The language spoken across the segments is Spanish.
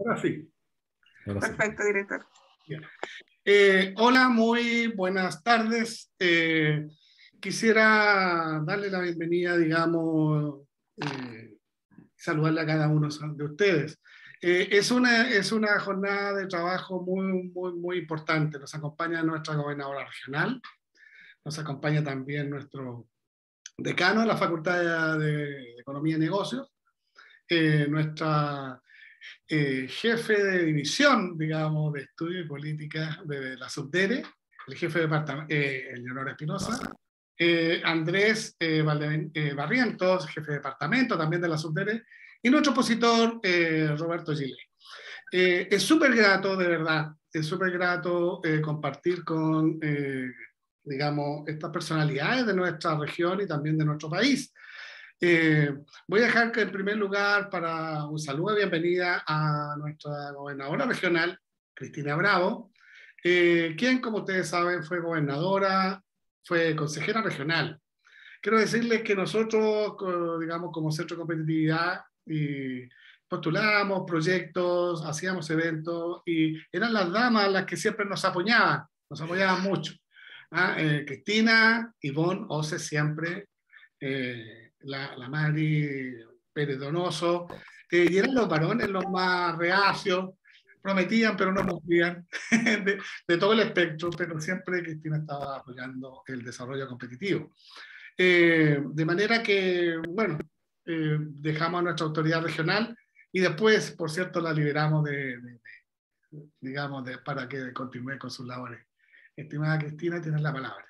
Ahora sí. Ahora sí. Perfecto, director. Bien. Hola, muy buenas tardes. Quisiera darle la bienvenida, digamos, saludarle a cada uno de ustedes. Es una jornada de trabajo muy importante. Nos acompaña nuestra gobernadora regional, nos acompaña también nuestro decano de la Facultad de Economía y Negocios, nuestra jefe de división, digamos, de estudio y política de la Subdere, el jefe de departamento, Leonor Espinosa, Andrés Barrientos, jefe de departamento también de la Subdere, y nuestro opositor, Roberto Gile. Es súper grato, de verdad, es súper grato compartir con, digamos, estas personalidades de nuestra región y también de nuestro país. Voy a dejar que en primer lugar para un saludo de bienvenida a nuestra gobernadora regional, Cristina Bravo, quien, como ustedes saben, fue gobernadora, fue consejera regional. Quiero decirles que nosotros, digamos, como Centro de Competitividad, postulábamos proyectos, hacíamos eventos, y eran las damas las que siempre nos apoyaban mucho. Cristina, Ivonne, Ose siempre, la Mari Pérez Donoso, y eran los varones los más reacios, prometían pero no cumplían, de todo el espectro, pero siempre Cristina estaba apoyando el desarrollo competitivo. De manera que, bueno, dejamos a nuestra autoridad regional y después, por cierto, la liberamos digamos, para que continúe con sus labores. Estimada Cristina, tienes la palabra.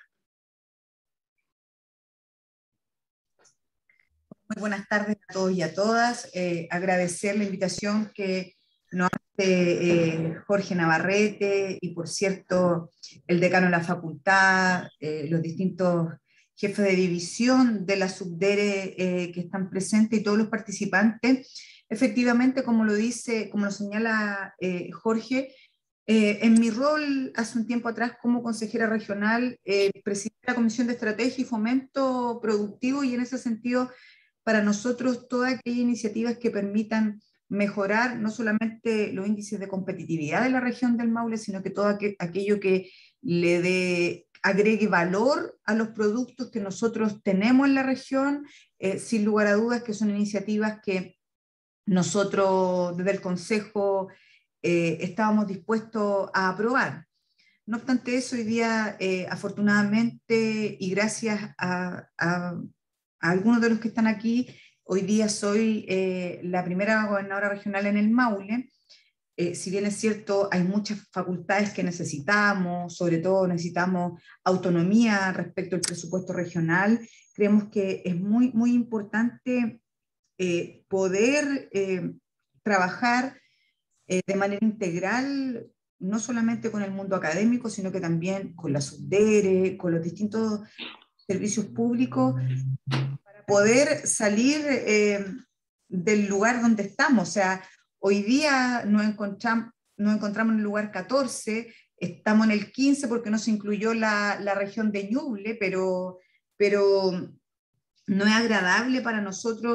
Muy buenas tardes a todos y a todas. Agradecer la invitación que nos hace Jorge Navarrete y, por cierto, el decano de la facultad, los distintos jefes de división de la Subdere que están presentes y todos los participantes. Efectivamente, como lo señala Jorge, en mi rol hace un tiempo atrás como consejera regional, presidí la Comisión de Estrategia y Fomento Productivo, y en ese sentido, para nosotros, todas aquellas iniciativas que permitan mejorar no solamente los índices de competitividad de la región del Maule, sino que todo aquello que agregue valor a los productos que nosotros tenemos en la región, sin lugar a dudas que son iniciativas que nosotros desde el Consejo estábamos dispuestos a aprobar. No obstante eso, hoy día, afortunadamente, y gracias a algunos de los que están aquí, hoy día soy la primera gobernadora regional en el Maule. Si bien es cierto, hay muchas facultades que necesitamos, sobre todo necesitamos autonomía respecto al presupuesto regional, creemos que es muy importante poder trabajar de manera integral, no solamente con el mundo académico, sino que también con la Subdere, con los distintos servicios públicos, para poder salir del lugar donde estamos. O sea, hoy día nos encontramos en el lugar 14, estamos en el 15 porque no se incluyó la región de Ñuble, pero no es agradable para nosotros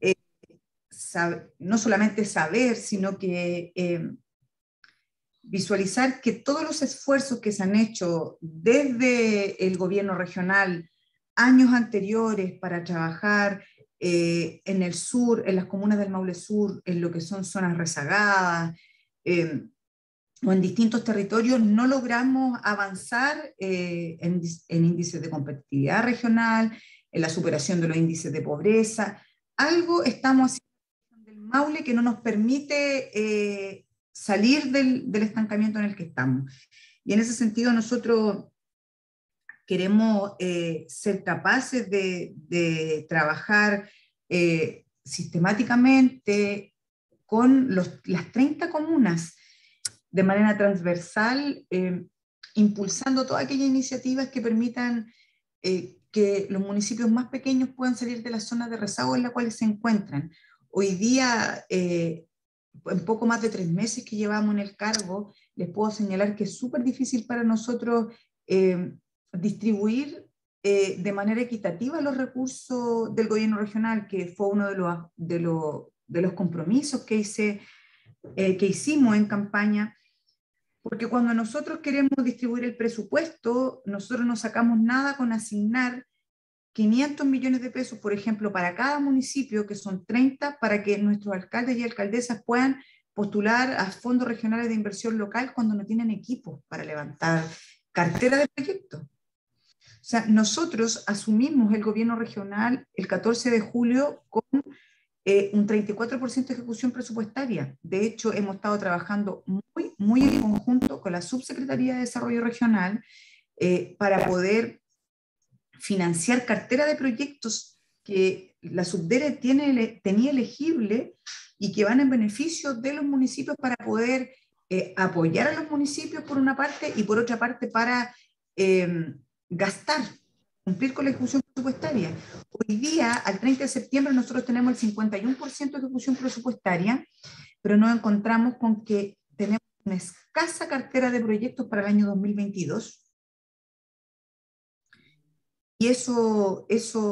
no solamente saber, sino que visualizar que todos los esfuerzos que se han hecho desde el gobierno regional años anteriores para trabajar en el sur, en las comunas del Maule Sur, en lo que son zonas rezagadas, o en distintos territorios, no logramos avanzar en índices de competitividad regional, en la superación de los índices de pobreza. Algo estamos haciendo en el Maule que no nos permite salir del estancamiento en el que estamos. Y en ese sentido nosotros queremos ser capaces de trabajar sistemáticamente con las 30 comunas de manera transversal, impulsando todas aquellas iniciativas que permitan que los municipios más pequeños puedan salir de las zonas de rezago en las cuales se encuentran. Hoy día, en poco más de 3 meses que llevamos en el cargo, les puedo señalar que es súper difícil para nosotros distribuir de manera equitativa los recursos del gobierno regional, que fue uno de los compromisos que hice que hicimos en campaña, porque cuando nosotros queremos distribuir el presupuesto, nosotros no sacamos nada con asignar 500 millones de pesos, por ejemplo, para cada municipio, que son 30, para que nuestros alcaldes y alcaldesas puedan postular a fondos regionales de inversión local cuando no tienen equipos para levantar cartera de proyectos. O sea, nosotros asumimos el gobierno regional el 14 de julio con un 34% de ejecución presupuestaria. De hecho, hemos estado trabajando muy en conjunto con la Subsecretaría de Desarrollo Regional para poder financiar cartera de proyectos que la Subdere tenía elegible y que van en beneficio de los municipios para poder apoyar a los municipios por una parte y por otra parte para gastar, cumplir con la ejecución presupuestaria. Hoy día, al 30 de septiembre, nosotros tenemos el 51% de ejecución presupuestaria, pero nos encontramos con que tenemos una escasa cartera de proyectos para el año 2022. Y eso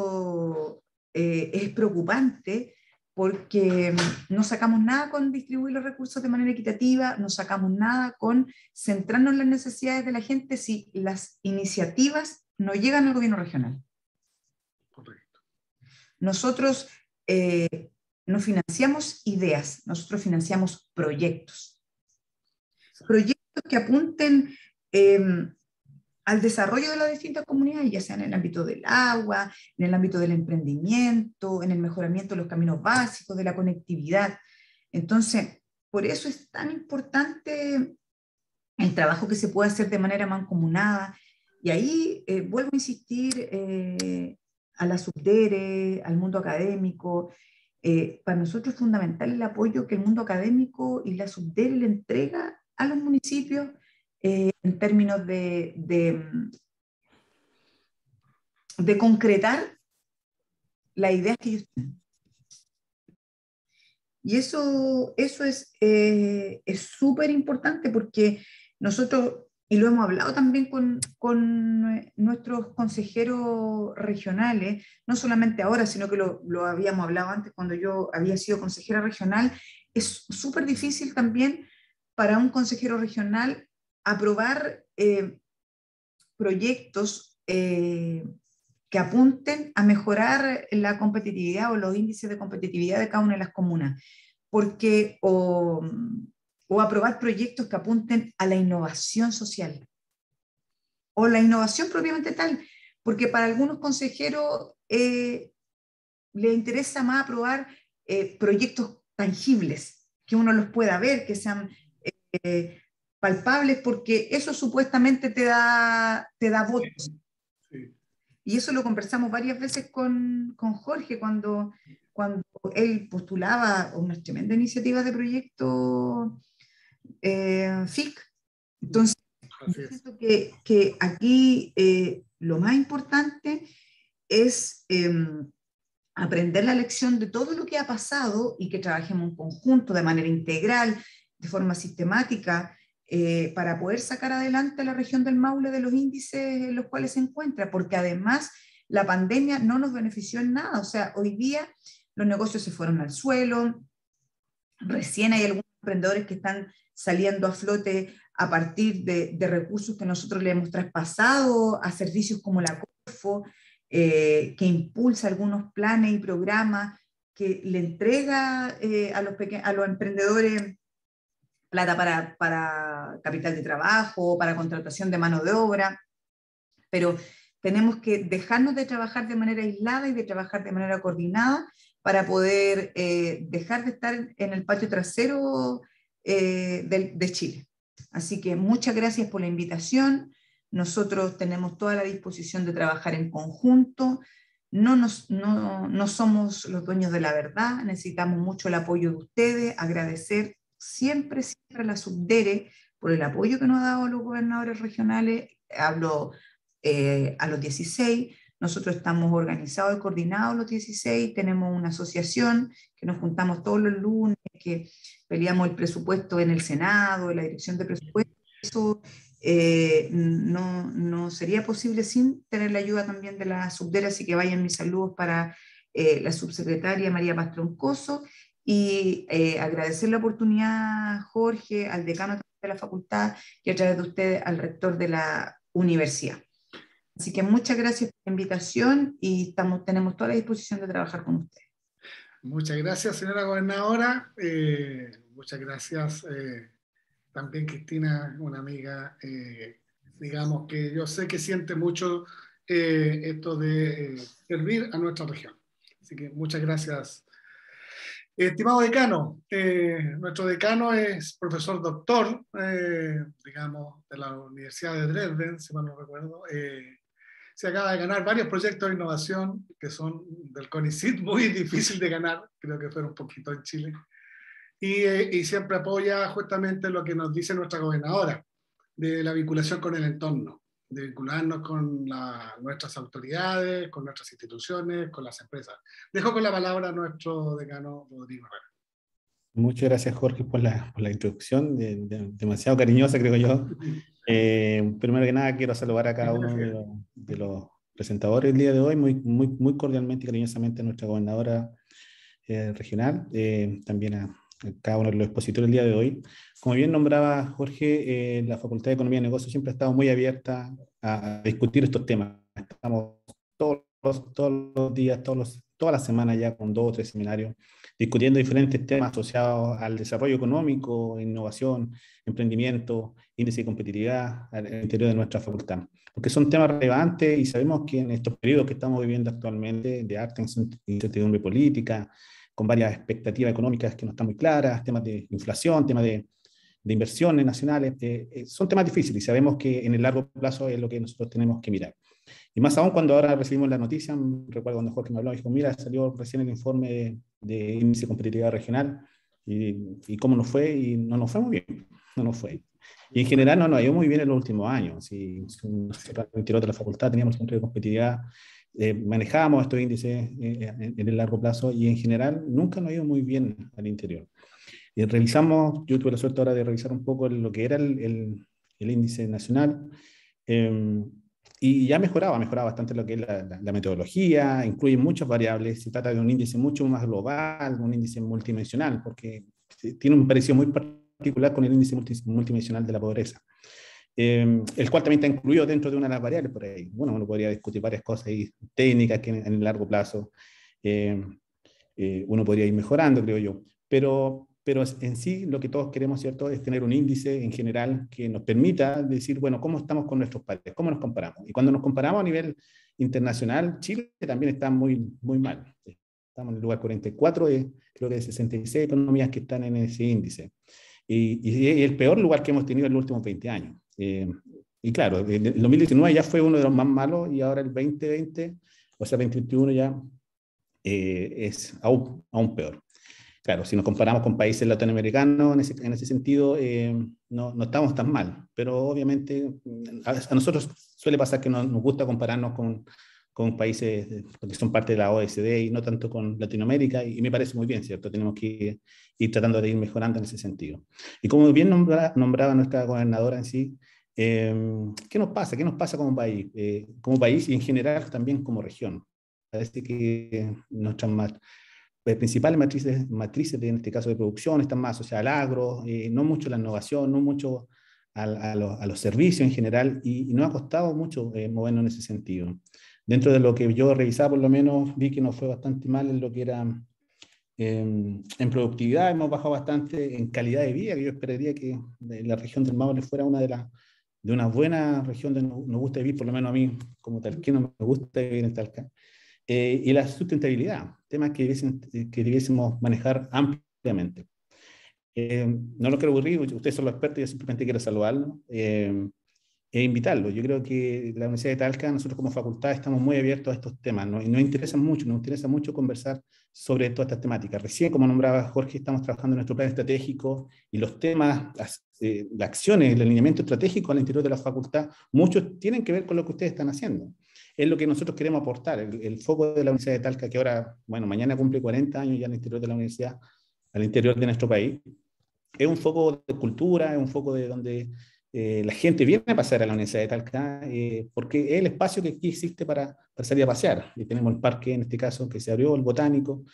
es preocupante porque no sacamos nada con distribuir los recursos de manera equitativa, no sacamos nada con centrarnos en las necesidades de la gente si las iniciativas no llegan al gobierno regional. Correcto. Nosotros no financiamos ideas, nosotros financiamos proyectos. Proyectos que apunten al desarrollo de las distintas comunidades, ya sea en el ámbito del agua, en el ámbito del emprendimiento, en el mejoramiento de los caminos básicos, de la conectividad. Entonces, por eso es tan importante el trabajo que se puede hacer de manera mancomunada. Y ahí vuelvo a insistir a la Subdere, al mundo académico. Para nosotros es fundamental el apoyo que el mundo académico y la Subdere le entrega a los municipios en términos de concretar las ideas que ellos tienen. Y eso es súper importante porque nosotros, y lo hemos hablado también con nuestros consejeros regionales, no solamente ahora, sino que lo habíamos hablado antes cuando yo había sido consejera regional, es súper difícil también para un consejero regional aprobar proyectos que apunten a mejorar la competitividad o los índices de competitividad de cada una de las comunas, porque o aprobar proyectos que apunten a la innovación social o la innovación propiamente tal, porque para algunos consejeros les interesa más aprobar proyectos tangibles, que uno los pueda ver, que sean palpables, porque eso supuestamente te da votos. Sí. Y eso lo conversamos varias veces con Jorge cuando él postulaba unas tremendas iniciativas de proyecto FIC. Entonces, yo siento que aquí lo más importante es aprender la lección de todo lo que ha pasado y que trabajemos en conjunto, de manera integral, de forma sistemática, para poder sacar adelante a la región del Maule de los índices en los cuales se encuentra, porque además la pandemia no nos benefició en nada. O sea, hoy día los negocios se fueron al suelo, recién hay algunos emprendedores que están saliendo a flote a partir de recursos que nosotros le hemos traspasado a servicios como la Corfo, que impulsa algunos planes y programas, que le entrega a los emprendedores plata para capital de trabajo, para contratación de mano de obra, pero tenemos que dejarnos de trabajar de manera aislada y de trabajar de manera coordinada para poder dejar de estar en el patio trasero de Chile. Así que muchas gracias por la invitación. Nosotros tenemos toda la disposición de trabajar en conjunto. No somos los dueños de la verdad, necesitamos mucho el apoyo de ustedes, agradecer siempre a la Subdere por el apoyo que nos ha dado a los gobernadores regionales. Hablo a los 16, nosotros estamos organizados y coordinados los 16, tenemos una asociación que nos juntamos todos los lunes, que peleamos el presupuesto en el Senado, en la dirección de presupuesto. Eso no sería posible sin tener la ayuda también de la Subdere, así que vayan mis saludos para la subsecretaria María Paz Troncoso y agradecer la oportunidad, Jorge, al decano de la facultad y a través de ustedes al rector de la universidad. Así que muchas gracias por la invitación y tenemos toda la disposición de trabajar con ustedes. Muchas gracias, señora gobernadora. Muchas gracias también, Cristina, una amiga, digamos, que yo sé que siente mucho esto de servir a nuestra región. Así que muchas gracias. Estimado decano, nuestro decano es profesor doctor, digamos, de la Universidad de Dresden, si mal no recuerdo. Se acaba de ganar varios proyectos de innovación que son del CONICYT, muy difícil de ganar, creo que fueron un poquito en Chile. Y siempre apoya justamente lo que nos dice nuestra gobernadora, de la vinculación con el entorno, de vincularnos con nuestras autoridades, con nuestras instituciones, con las empresas. Dejo con la palabra a nuestro decano Rodrigo Herrera. Muchas gracias, Jorge, por la introducción, demasiado cariñosa, creo yo. Primero que nada, quiero saludar a cada uno de los presentadores del día de hoy, muy cordialmente y cariñosamente a nuestra gobernadora regional, también a cada uno de los expositores del día de hoy. Como bien nombraba Jorge, la Facultad de Economía y Negocios siempre ha estado muy abierta a discutir estos temas. Estamos todos los días, todas las semanas ya con 2 o 3 seminarios, discutiendo diferentes temas asociados al desarrollo económico, innovación, emprendimiento, índice de competitividad al interior de nuestra facultad. Porque son temas relevantes y sabemos que en estos periodos que estamos viviendo actualmente, de alta incertidumbre política, con varias expectativas económicas que no están muy claras, temas de inflación, temas de inversiones nacionales, son temas difíciles y sabemos que en el largo plazo es lo que nosotros tenemos que mirar. Y más aún cuando ahora recibimos la noticia, recuerdo cuando Jorge me habló, me dijo, mira, salió recién el informe de índice de competitividad regional y cómo nos fue, y no nos fue muy bien, no nos fue. Y en general no nos ha ido muy bien en los últimos años. Si nosotros al interior de la facultad teníamos el centro de competitividad, manejábamos estos índices en el largo plazo y en general nunca nos ha ido muy bien al interior. Revisamos, yo tuve la suerte ahora de revisar un poco lo que era el índice nacional, y ya mejoraba bastante lo que es la metodología, incluye muchas variables, se trata de un índice mucho más global, un índice multidimensional, porque tiene un parecido muy particular con el índice multidimensional de la pobreza, el cual también está incluido dentro de una de las variables por ahí. Bueno, uno podría discutir varias cosas ahí, técnicas que en el largo plazo uno podría ir mejorando, creo yo, pero en sí lo que todos queremos, ¿cierto?, es tener un índice en general que nos permita decir, bueno, ¿cómo estamos con nuestros pares? ¿Cómo nos comparamos? Y cuando nos comparamos a nivel internacional, Chile también está muy mal. Estamos en el lugar 44, creo que de 66 economías que están en ese índice. Y es el peor lugar que hemos tenido en los últimos 20 años. Y claro, el 2019 ya fue uno de los más malos y ahora el 2020, o sea, 2021 ya es aún peor. Claro, si nos comparamos con países latinoamericanos, en ese sentido, no estamos tan mal, pero obviamente a nosotros suele pasar que nos gusta compararnos con países que son parte de la OECD y no tanto con Latinoamérica, y me parece muy bien, ¿cierto? Tenemos que ir tratando de ir mejorando en ese sentido. Y como bien nombraba nuestra gobernadora en sí, ¿qué nos pasa? ¿Qué nos pasa como país y en general también como región? Parece que nuestras principales matrices en este caso de producción están más asociadas al agro, no mucho a la innovación, no mucho a los servicios en general, y nos ha costado mucho movernos en ese sentido. Dentro de lo que yo revisaba, por lo menos, vi que nos fue bastante mal en lo que era en productividad, hemos bajado bastante en calidad de vida, que yo esperaría que la región del Maule fuera de una buena región donde nos gusta vivir, por lo menos a mí como talquino me gusta vivir en Talca. Y la sustentabilidad, temas que debiésemos manejar ampliamente. No lo quiero aburrir, ustedes son los expertos, yo simplemente quiero saludarlos e invitarlos. Yo creo que la Universidad de Talca, nosotros como facultad estamos muy abiertos a estos temas, ¿no? Y nos interesa mucho conversar sobre todas estas temáticas. Recién, como nombraba Jorge, estamos trabajando en nuestro plan estratégico y los temas, las acciones, el alineamiento estratégico al interior de la facultad, muchos tienen que ver con lo que ustedes están haciendo. Es lo que nosotros queremos aportar, el foco de la Universidad de Talca, que ahora, bueno, mañana cumple 40 años ya al interior de la universidad, al interior de nuestro país. Es un foco de cultura, es un foco de donde la gente viene a pasear a la Universidad de Talca, porque es el espacio que aquí existe para salir a pasear. Y tenemos el parque, en este caso, que se abrió, el botánico,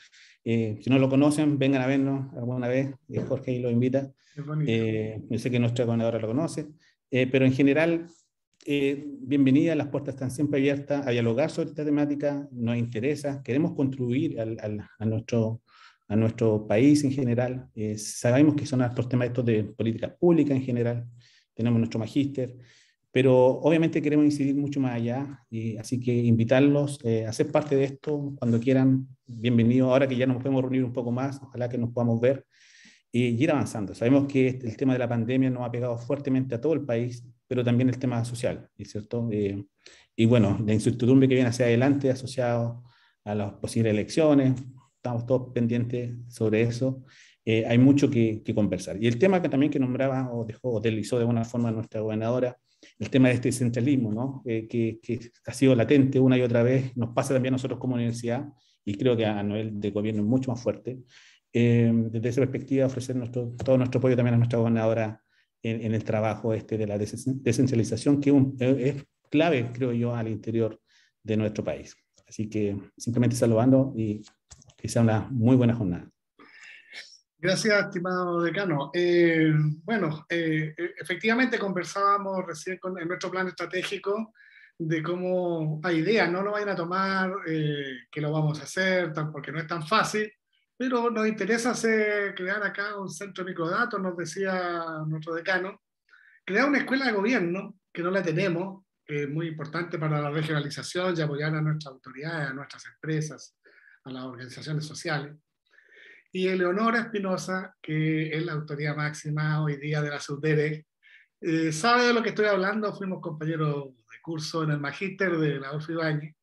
Si no lo conocen, vengan a vernos alguna vez, Jorge ahí lo invita. Yo sé que nuestra gobernadora lo conoce, pero en general, bienvenida, las puertas están siempre abiertas a dialogar sobre esta temática, nos interesa, queremos contribuir a nuestro país en general. Sabemos que son estos temas estos de políticas públicas en general, tenemos nuestro magíster, pero obviamente queremos incidir mucho más allá, y así que invitarlos a ser parte de esto cuando quieran, bienvenidos. Ahora que ya nos podemos reunir un poco más, ojalá que nos podamos ver y ir avanzando. Sabemos que el tema de la pandemia nos ha pegado fuertemente a todo el país, pero también el tema social, ¿cierto? Y bueno, la incertidumbre que viene hacia adelante asociado a las posibles elecciones, estamos todos pendientes sobre eso. Hay mucho que conversar. Y el tema que también que nombraba o deslizó de alguna forma nuestra gobernadora, el tema de este centralismo, ¿no? Que ha sido latente una y otra vez, nos pasa también a nosotros como universidad, y creo que a nivel de gobierno es mucho más fuerte. Desde esa perspectiva, ofrecer todo nuestro apoyo también a nuestra gobernadora en el trabajo de la descentralización, que es clave, creo yo, al interior de nuestro país. Así que simplemente saludando y que sea una muy buena jornada. Gracias, estimado decano. Bueno, efectivamente conversábamos recién en nuestro plan estratégico de cómo hay ideas, no lo vayan a tomar, que lo vamos a hacer, porque no es tan fácil, pero nos interesa crear acá un centro de microdatos, nos decía nuestro decano, crear una escuela de gobierno, que no la tenemos, muy importante para la regionalización y apoyar a nuestras autoridades, a nuestras empresas, a las organizaciones sociales. Y Eleonora Espinosa, que es la autoridad máxima hoy día de la SUDERE, sabe de lo que estoy hablando, fuimos compañeros de curso en el magíster de la Adolfo Ibáñez,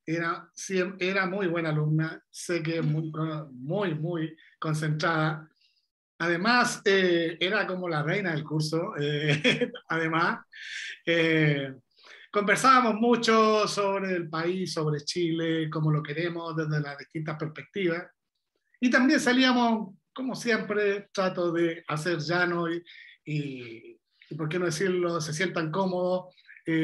era muy buena alumna, sé que es muy concentrada. Además, era como la reina del curso, además. Conversábamos mucho sobre el país, sobre Chile, cómo lo queremos desde las distintas perspectivas. Y también salíamos, como siempre, trato de hacer llano y por qué no decirlo, se sientan cómodos.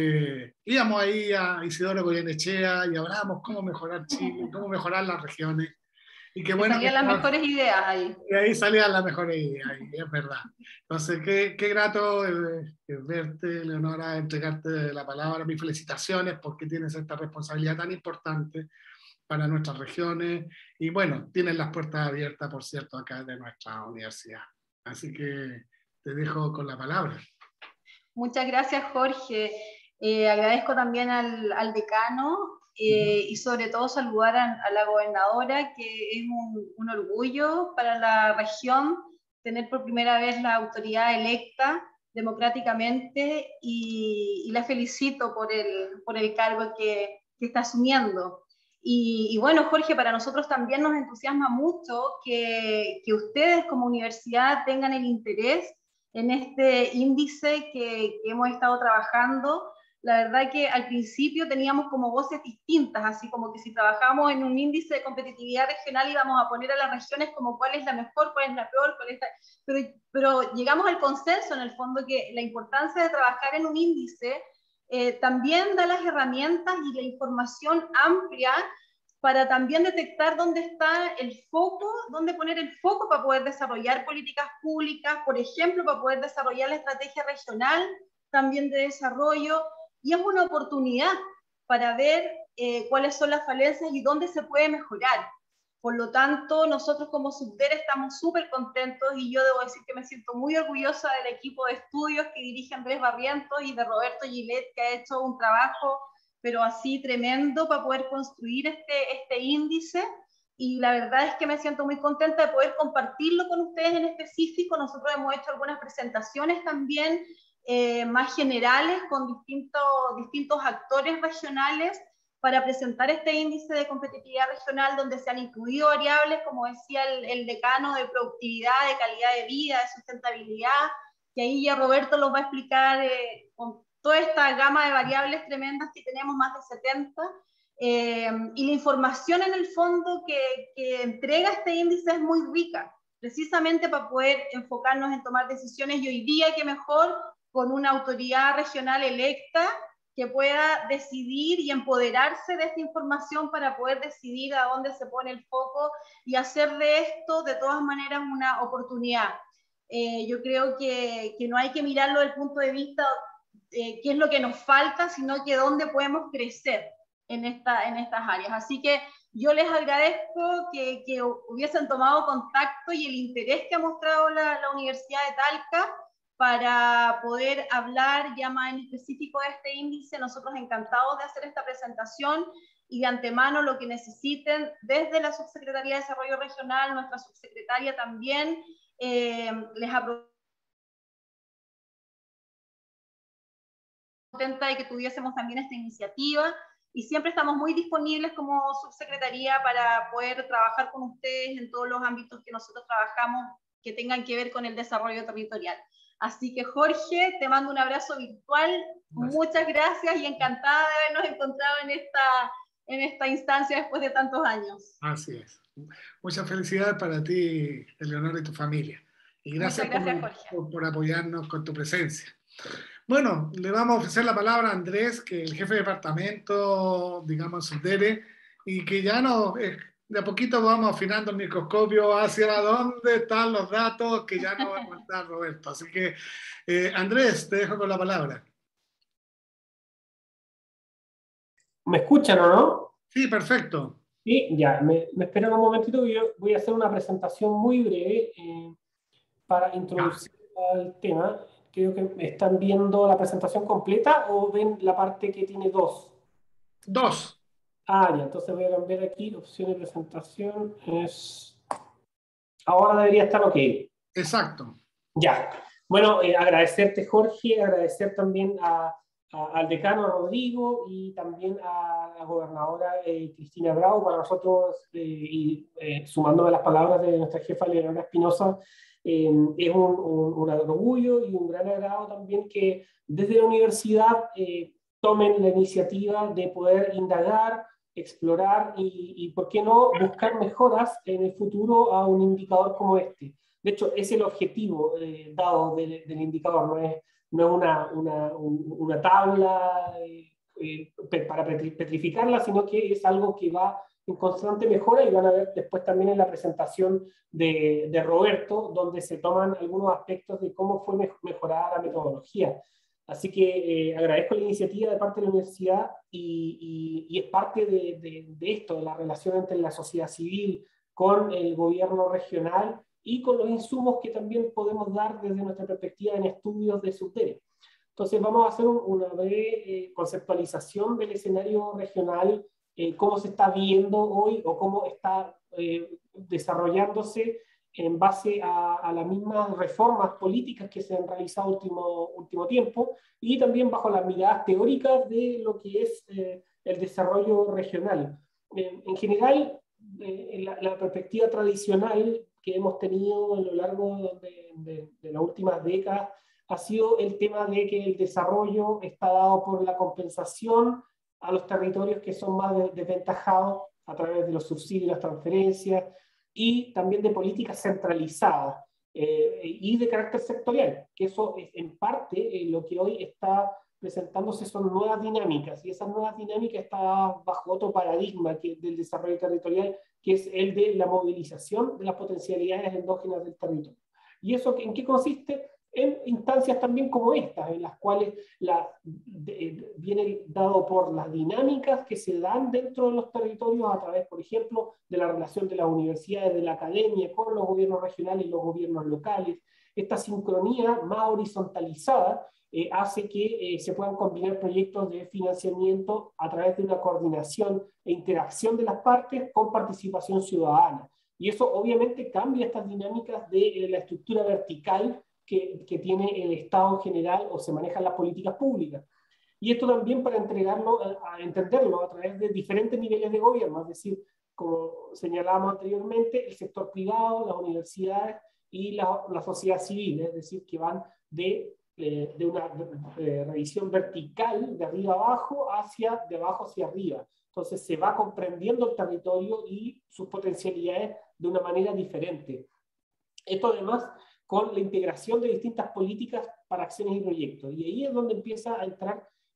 Íbamos ahí a Isidoro Goyenechea y hablábamos cómo mejorar Chile, cómo mejorar las regiones. Y qué bueno salían las mejores ideas ahí. Y ahí salían las mejores ideas, y es verdad. Entonces, qué grato verte, Leonora, entregarte la palabra. Mis felicitaciones porque tienes esta responsabilidad tan importante para nuestras regiones. Y bueno, tienes las puertas abiertas, por cierto, acá de nuestra universidad. Así que te dejo con la palabra. Muchas gracias, Jorge. Agradezco también al decano y sobre todo saludar a la gobernadora, que es un orgullo para la región tener por primera vez la autoridad electa democráticamente y la felicito por el cargo que está asumiendo. Y bueno, Jorge, para nosotros también nos entusiasma mucho que ustedes como universidad tengan el interés en este índice que hemos estado trabajando. La verdad que al principio teníamos como voces distintas, así como que si trabajamos en un índice de competitividad regional íbamos a poner a las regiones como cuál es la mejor, cuál es la peor, pero llegamos al consenso en el fondo que la importancia de trabajar en un índice también da las herramientas y la información amplia para también detectar dónde está el foco, dónde poner el foco para poder desarrollar políticas públicas, por ejemplo, para poder desarrollar la estrategia regional también de desarrollo, y es una oportunidad para ver cuáles son las falencias y dónde se puede mejorar. Por lo tanto, nosotros como SUDERE estamos súper contentos y yo debo decir que me siento muy orgullosa del equipo de estudios que dirige Andrés Barrientos y de Roberto Gillet, que ha hecho un trabajo pero así tremendo para poder construir este índice, y la verdad es que me siento muy contenta de poder compartirlo con ustedes en específico. Nosotros hemos hecho algunas presentaciones también más generales con distintos actores regionales para presentar este índice de competitividad regional, donde se han incluido variables, como decía el decano, de productividad, de calidad de vida, de sustentabilidad, que ahí ya Roberto los va a explicar con toda esta gama de variables tremendas que tenemos, más de 70, y la información en el fondo que entrega este índice es muy rica, precisamente para poder enfocarnos en tomar decisiones, y hoy día que mejor con una autoridad regional electa que pueda decidir y empoderarse de esta información para poder decidir a dónde se pone el foco y hacer de esto de todas maneras una oportunidad. Yo creo que no hay que mirarlo desde el punto de vista qué es lo que nos falta, sino que dónde podemos crecer en estas áreas. Así que yo les agradezco que hubiesen tomado contacto y el interés que ha mostrado la Universidad de Talca para poder hablar ya más en específico de este índice. Nosotros encantados de hacer esta presentación y de antemano lo que necesiten desde la Subsecretaría de Desarrollo Regional, nuestra subsecretaria también, les aprovecho contenta de que tuviésemos también esta iniciativa y siempre estamos muy disponibles como subsecretaría para poder trabajar con ustedes en todos los ámbitos que nosotros trabajamos que tengan que ver con el desarrollo territorial. Así que Jorge, te mando un abrazo virtual, muchas gracias y encantada de habernos encontrado en esta instancia después de tantos años. Así es. Muchas felicidades para ti, Eleonora, y tu familia. Y gracias, por apoyarnos con tu presencia. Bueno, le vamos a ofrecer la palabra a Andrés, que es el jefe de departamento, digamos, SUBDERE, y que ya de a poquito vamos afinando el microscopio hacia dónde están los datos que ya nos va a contar Roberto. Así que, Andrés, te dejo con la palabra. ¿Me escuchan o no? Sí, perfecto. Sí, ya, me esperan un momentito y yo voy a hacer una presentación muy breve para introducir al tema. Creo que están viendo la presentación completa o ven la parte que tiene dos. Dos. Ah, ya, entonces voy a cambiar aquí, opción de presentación es... Ahora debería estar ok. Exacto. Ya, bueno, agradecerte Jorge, agradecer también al decano Rodrigo y también a la gobernadora Cristina Bravo. Para nosotros, y sumándome a las palabras de nuestra jefa Eleonora Espinosa, es un orgullo y un gran agrado también que desde la universidad tomen la iniciativa de poder indagar, explorar y, ¿por qué no, buscar mejoras en el futuro a un indicador como este? De hecho, es el objetivo dado del indicador, no es una tabla para petrificarla, sino que es algo que va en constante mejora y van a ver después también en la presentación de Roberto, donde se toman algunos aspectos de cómo fue mejorada la metodología. Así que agradezco la iniciativa de parte de la universidad y es parte de esto, de la relación entre la sociedad civil con el gobierno regional y con los insumos que también podemos dar desde nuestra perspectiva en estudios de SUBDERE. Entonces vamos a hacer una breve conceptualización del escenario regional, cómo se está viendo hoy o cómo está desarrollándose en base a las mismas reformas políticas que se han realizado último tiempo y también bajo las miradas teóricas de lo que es el desarrollo regional. En general, la perspectiva tradicional que hemos tenido a lo largo de las últimas décadas ha sido el tema de que el desarrollo está dado por la compensación a los territorios que son más desventajados a través de los subsidios, las transferencias y también de políticas centralizadas y de carácter sectorial, que eso es en parte lo que hoy está presentándose son nuevas dinámicas, y esas nuevas dinámicas están bajo otro paradigma del desarrollo territorial, que es el de la movilización de las potencialidades endógenas del territorio. ¿Y eso en qué consiste? En instancias también como estas, en las cuales viene dado por las dinámicas que se dan dentro de los territorios a través, por ejemplo, de la relación de las universidades, de la academia, con los gobiernos regionales y los gobiernos locales. Esta sincronía más horizontalizada hace que se puedan combinar proyectos de financiamiento a través de una coordinación e interacción de las partes con participación ciudadana. Y eso obviamente cambia estas dinámicas de la estructura vertical que tiene el Estado en general o se manejan las políticas públicas. Y esto también para entenderlo a través de diferentes niveles de gobierno, es decir, como señalábamos anteriormente, el sector privado, las universidades y la sociedad civil, es decir, que van de una revisión vertical de arriba abajo de abajo hacia arriba. Entonces se va comprendiendo el territorio y sus potencialidades de una manera diferente. Esto además con la integración de distintas políticas para acciones y proyectos. Y ahí es donde empieza a entrar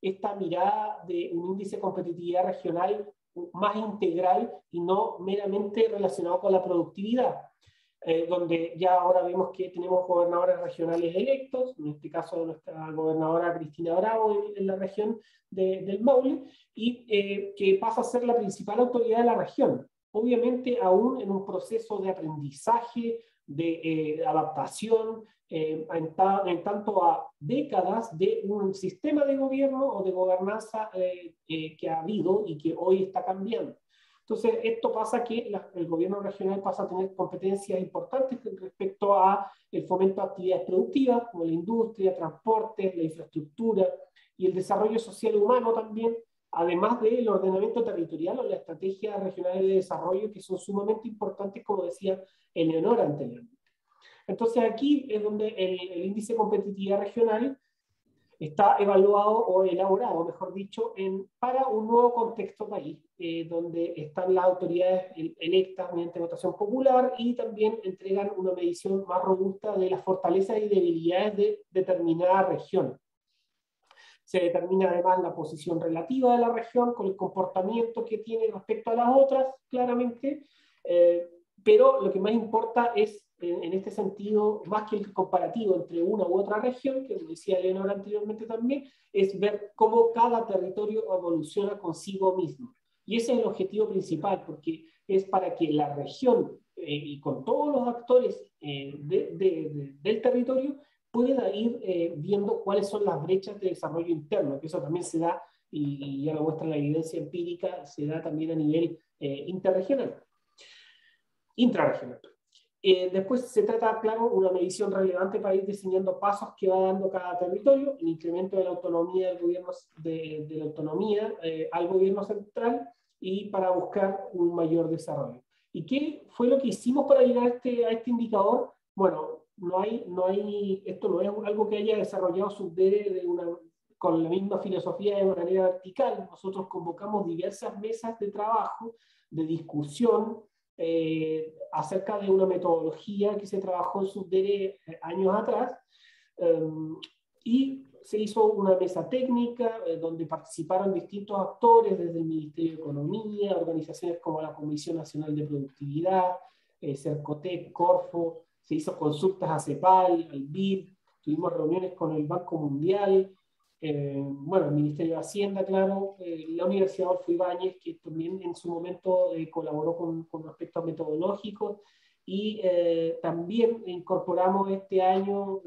esta mirada de un índice de competitividad regional más integral y no meramente relacionado con la productividad, donde ya ahora vemos que tenemos gobernadores regionales electos, en este caso nuestra gobernadora Cristina Bravo en la región del Maule, y que pasa a ser la principal autoridad de la región, obviamente aún en un proceso de aprendizaje, de adaptación, en tanto a décadas de un sistema de gobierno o de gobernanza que ha habido y que hoy está cambiando. Entonces, esto pasa que el gobierno regional pasa a tener competencias importantes respecto a el fomento de actividades productivas, como la industria, transportes, la infraestructura y el desarrollo social humano también, además del ordenamiento territorial o las estrategias regionales de desarrollo, que son sumamente importantes, como decía Eleonora anteriormente. Entonces, aquí es donde el índice de competitividad regional está evaluado o elaborado, mejor dicho, para un nuevo contexto país, donde están las autoridades electas mediante votación popular y también entregan una medición más robusta de las fortalezas y debilidades de determinada región. Se determina además la posición relativa de la región con el comportamiento que tiene respecto a las otras, claramente, pero lo que más importa es, en este sentido, más que el comparativo entre una u otra región, que decía Leonora anteriormente también, es ver cómo cada territorio evoluciona consigo mismo. Y ese es el objetivo principal, porque es para que la región, y con todos los actores del territorio, pueda ir viendo cuáles son las brechas de desarrollo interno, que eso también se da, y ya lo muestra la evidencia empírica, se da también a nivel intrarregional. Después se trata, claro, una medición relevante para ir diseñando pasos que va dando cada territorio, el incremento de la autonomía del gobierno, de la autonomía al gobierno central y para buscar un mayor desarrollo. ¿Y qué fue lo que hicimos para llegar a este indicador? Bueno, esto no es algo que haya desarrollado Subdere con la misma filosofía de manera vertical. Nosotros convocamos diversas mesas de trabajo, de discusión, acerca de una metodología que se trabajó en Subdere años atrás, y se hizo una mesa técnica donde participaron distintos actores desde el Ministerio de Economía, organizaciones como la Comisión Nacional de Productividad, Cercotec, Corfo, se hizo consultas a CEPAL, al BID, tuvimos reuniones con el Banco Mundial, bueno, el Ministerio de Hacienda, claro, la Universidad Adolfo Ibáñez, que también en su momento colaboró con aspectos metodológicos, y también incorporamos el año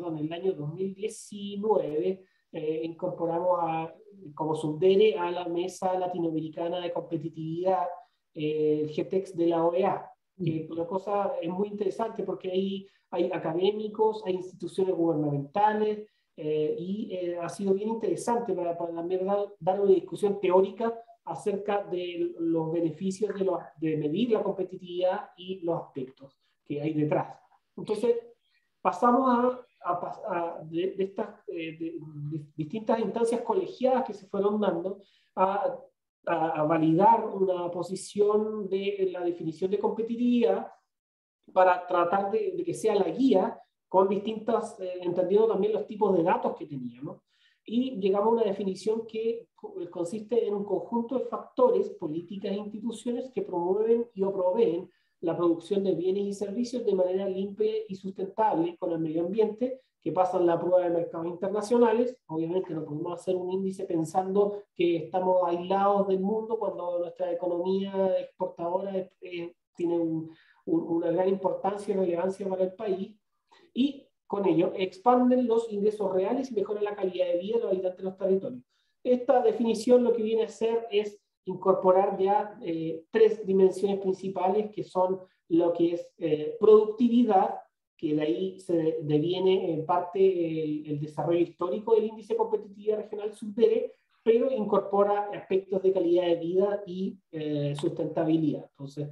2019, incorporamos como Subdere a la Mesa Latinoamericana de Competitividad, el GTEX de la OEA, que una cosa es muy interesante porque ahí hay académicos, hay instituciones gubernamentales, y ha sido bien interesante para también dar una discusión teórica acerca de los beneficios de medir la competitividad y los aspectos que hay detrás. Entonces, pasamos de estas distintas instancias colegiadas que se fueron dando a validar una posición de la definición de competitividad para tratar de que sea la guía con distintas, entendiendo también los tipos de datos que teníamos. Y llegamos a una definición que consiste en un conjunto de factores, políticas e instituciones que promueven y o proveen la producción de bienes y servicios de manera limpia y sustentable con el medio ambiente, que pasan la prueba de mercados internacionales. Obviamente no podemos hacer un índice pensando que estamos aislados del mundo cuando nuestra economía exportadora tiene una gran importancia y relevancia para el país, y con ello expanden los ingresos reales y mejoran la calidad de vida de los habitantes de los territorios. Esta definición lo que viene a hacer es incorporar ya tres dimensiones principales, que son lo que es productividad, que de ahí se deviene en parte el desarrollo histórico del índice de competitividad regional Subdere, pero incorpora aspectos de calidad de vida y sustentabilidad. Entonces,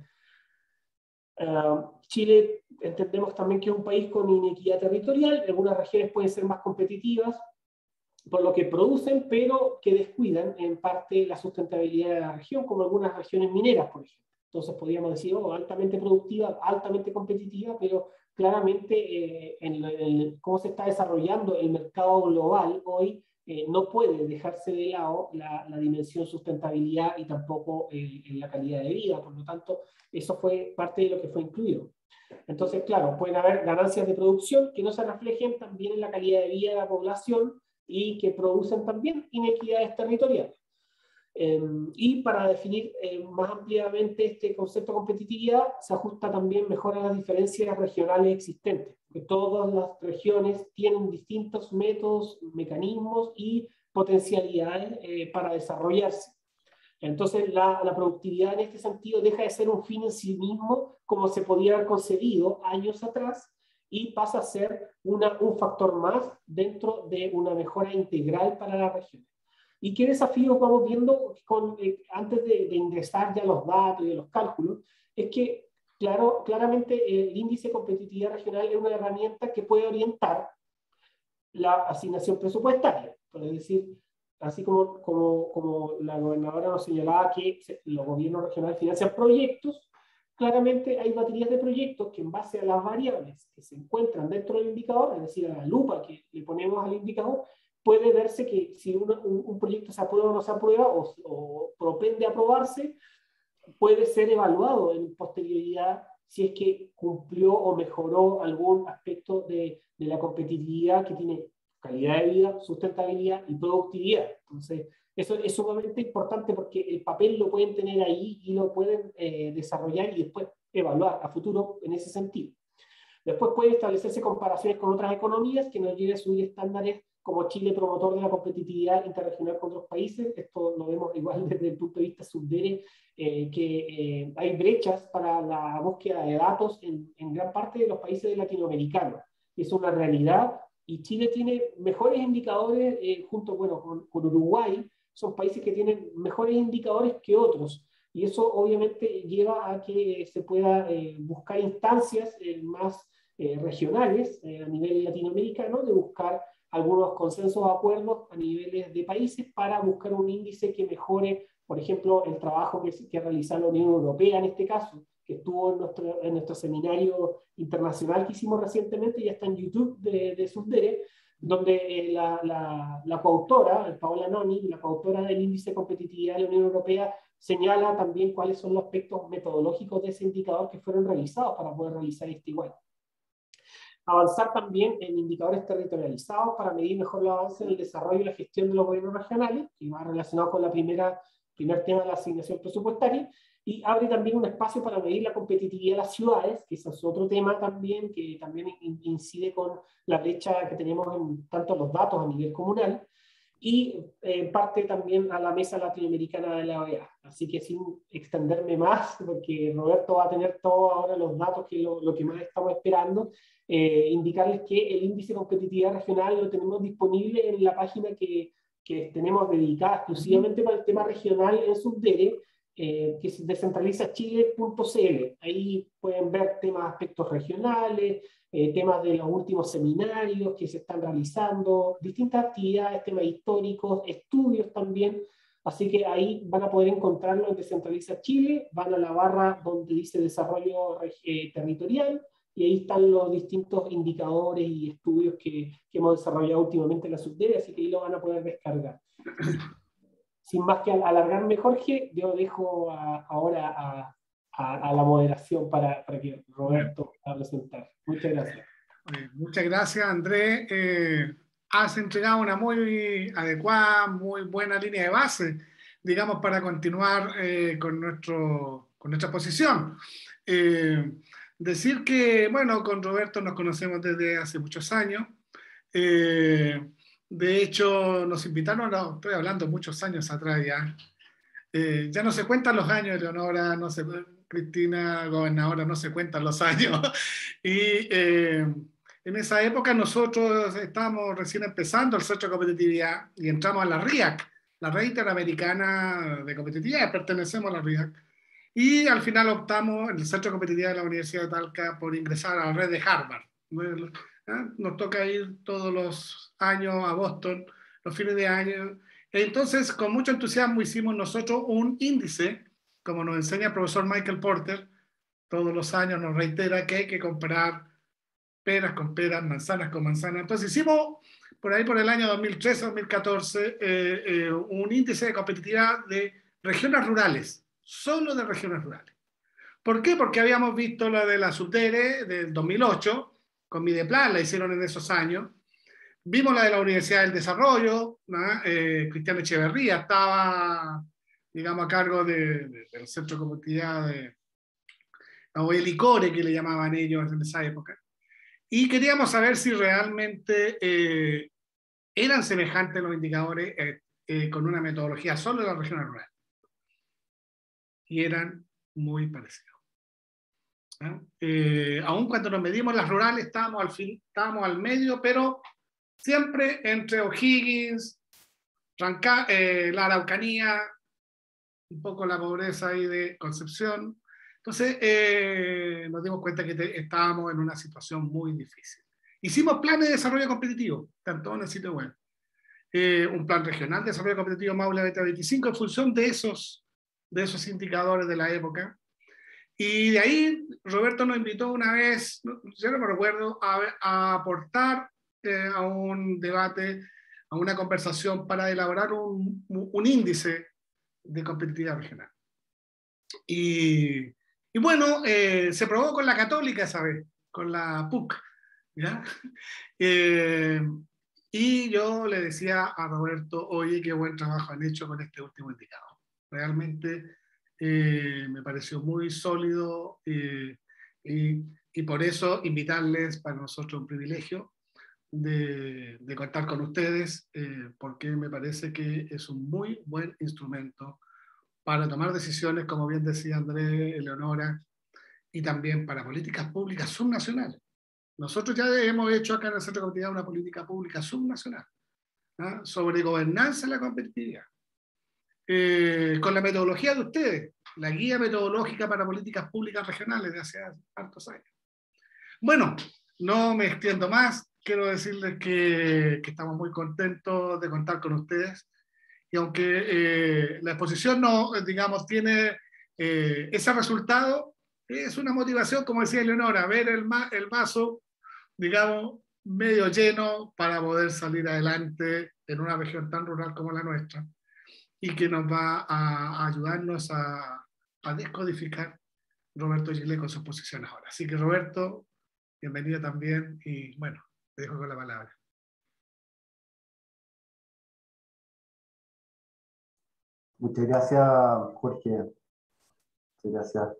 Chile entendemos también que es un país con inequidad territorial. Algunas regiones pueden ser más competitivas por lo que producen, pero que descuidan en parte la sustentabilidad de la región, como algunas regiones mineras, por ejemplo. Entonces podríamos decir, altamente productiva, altamente competitiva, pero claramente cómo se está desarrollando el mercado global hoy no puede dejarse de lado la dimensión sustentabilidad y tampoco la calidad de vida. Por lo tanto, eso fue parte de lo que fue incluido. Entonces, claro, pueden haber ganancias de producción que no se reflejen también en la calidad de vida de la población y que producen también inequidades territoriales. Y para definir más ampliamente este concepto de competitividad, se ajusta también mejor a las diferencias regionales existentes, porque todas las regiones tienen distintos métodos, mecanismos y potencialidades para desarrollarse. Entonces, la productividad en este sentido deja de ser un fin en sí mismo, como se podía haber concebido años atrás, y pasa a ser un factor más dentro de una mejora integral para la región. ¿Y qué desafíos vamos viendo antes de ingresar ya los datos y los cálculos? Es que, claramente, el índice de competitividad regional es una herramienta que puede orientar la asignación presupuestaria. Es decir, así como la gobernadora nos señalaba que los gobiernos regionales financian proyectos, claramente hay baterías de proyectos que en base a las variables que se encuentran dentro del indicador, es decir, a la lupa que le ponemos al indicador, puede verse que si un proyecto se aprueba o no se aprueba o propende a aprobarse, puede ser evaluado en posterioridad si es que cumplió o mejoró algún aspecto de la competitividad que tiene calidad de vida, sustentabilidad y productividad. Entonces, eso es sumamente importante porque el papel lo pueden tener ahí y lo pueden desarrollar y después evaluar a futuro en ese sentido. Después pueden establecerse comparaciones con otras economías que nos lleven a subir estándares como Chile, promotor de la competitividad interregional con otros países. Esto lo vemos igual desde el punto de vista subdere, que hay brechas para la búsqueda de datos en gran parte de los países latinoamericanos. Es una realidad y Chile tiene mejores indicadores junto con Uruguay. Son países que tienen mejores indicadores que otros. Y eso obviamente lleva a que se pueda buscar instancias más regionales a nivel latinoamericano, de buscar algunos consensos o acuerdos a niveles de países para buscar un índice que mejore, por ejemplo, el trabajo que realiza la Unión Europea en este caso, que estuvo en nuestro seminario internacional que hicimos recientemente, ya está en YouTube de Subdere, donde la coautora, Paola Noni, la coautora del índice de competitividad de la Unión Europea, señala también cuáles son los aspectos metodológicos de ese indicador que fueron realizados para poder realizar este igual. Avanzar también en indicadores territorializados para medir mejor los avances en el desarrollo y la gestión de los gobiernos regionales, que va relacionado con la primer tema de la asignación presupuestaria, y abre también un espacio para medir la competitividad de las ciudades, que ese es otro tema también, que también incide con la brecha que tenemos en tanto los datos a nivel comunal, y parte también a la mesa latinoamericana de la OEA. Así que sin extenderme más, porque Roberto va a tener todos ahora los datos, que lo que más estamos esperando, indicarles que el índice de competitividad regional lo tenemos disponible en la página que tenemos dedicada exclusivamente para el tema regional en Subdere, que es descentralizachile.cl. Ahí pueden ver temas, aspectos regionales, temas de los últimos seminarios que se están realizando, distintas actividades, temas históricos, estudios también. Así que ahí van a poder encontrarlo en Descentraliza Chile, van a la barra donde dice desarrollo territorial, y ahí están los distintos indicadores y estudios que hemos desarrollado últimamente en la Subdere, así que ahí lo van a poder descargar. Sin más que alargarme, Jorge, yo dejo ahora a la moderación para que Roberto pueda presentar. Muchas gracias. Muchas gracias, Andrés. Has entregado una muy adecuada, muy buena línea de base, digamos, para continuar con nuestra posición. Decir que, bueno, con Roberto nos conocemos desde hace muchos años. De hecho, nos invitaron, no, estoy hablando muchos años atrás ya. Ya no se cuentan los años, Leonora, no se, Cristina, gobernadora, no se cuentan los años. Y en esa época nosotros estábamos recién empezando el Centro de Competitividad y entramos a la RIAC, la Red Interamericana de Competitividad, pertenecemos a la RIAC. Y al final optamos en el Centro de Competitividad de la Universidad de Talca por ingresar a la red de Harvard. Nos toca ir todos los años a Boston, los fines de año. Entonces, con mucho entusiasmo hicimos nosotros un índice, como nos enseña el profesor Michael Porter, todos los años nos reitera que hay que comparar peras con peras, manzanas con manzanas. Entonces hicimos por ahí por el año 2013-2014, un índice de competitividad de regiones rurales, solo de regiones rurales. ¿Por qué? Porque habíamos visto la de la SUTERE del 2008, con Mideplan, la hicieron en esos años. Vimos la de la Universidad del Desarrollo, ¿no? Cristian Echeverría estaba, digamos, a cargo del Centro de Competitividad o el ICORE, que le llamaban ellos en esa época. Y queríamos saber si realmente eran semejantes los indicadores con una metodología solo de las regiones rurales. Y eran muy parecidos. Aún cuando nos medimos las rurales estábamos al medio, pero siempre entre O'Higgins, la Araucanía, un poco la pobreza ahí de Concepción. Entonces nos dimos cuenta que estábamos en una situación muy difícil. Hicimos planes de desarrollo competitivo, están todos en el sitio web. Un plan regional de desarrollo competitivo Maule 2025 en función de esos indicadores de la época. Y de ahí Roberto nos invitó una vez, yo no me recuerdo, a aportar a un debate, a una conversación para elaborar un índice de competitividad regional. Y bueno, se probó con la Católica esa vez, con la PUC, ¿ya? Y yo le decía a Roberto, oye, qué buen trabajo han hecho con este último indicador. Realmente me pareció muy sólido y por eso invitarles, para nosotros un privilegio de contar con ustedes, porque me parece que es un muy buen instrumento para tomar decisiones, como bien decía Andrés, Eleonora, y también para políticas públicas subnacionales. Nosotros ya hemos hecho acá en el Centro de Competitividad una política pública subnacional, ¿no? Sobre gobernanza de la competitividad. Con la metodología de ustedes, la guía metodológica para políticas públicas regionales de hace hartos años. Bueno, no me extiendo más, quiero decirles que estamos muy contentos de contar con ustedes, y aunque la exposición no, digamos, tiene ese resultado, es una motivación, como decía Eleonora, ver el vaso, digamos, medio lleno para poder salir adelante en una región tan rural como la nuestra, y que nos va a ayudarnos a descodificar Roberto Gillet con sus posiciones ahora. Así que Roberto, bienvenido también, y bueno, te dejo con la palabra. Muchas gracias, Jorge. Muchas gracias.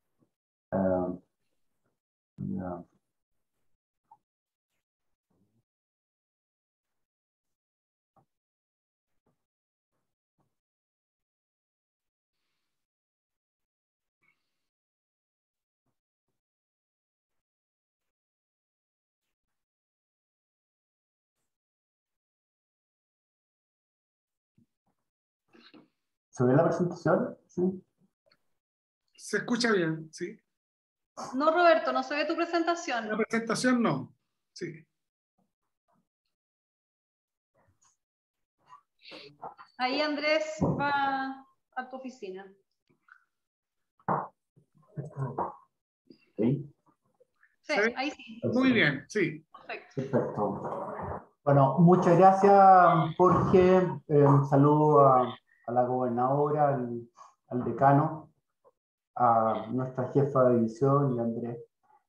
¿Se ve la presentación? ¿Sí? ¿Se escucha bien? ¿Sí? No, Roberto, no se ve tu presentación. La presentación no. Sí. Ahí Andrés va a tu oficina. ¿Sí? Sí, ahí sí. Muy bien, sí. Perfecto. Perfecto. Bueno, muchas gracias, Jorge. Saludo a la gobernadora, al decano, a nuestra jefa de división y a Andrés.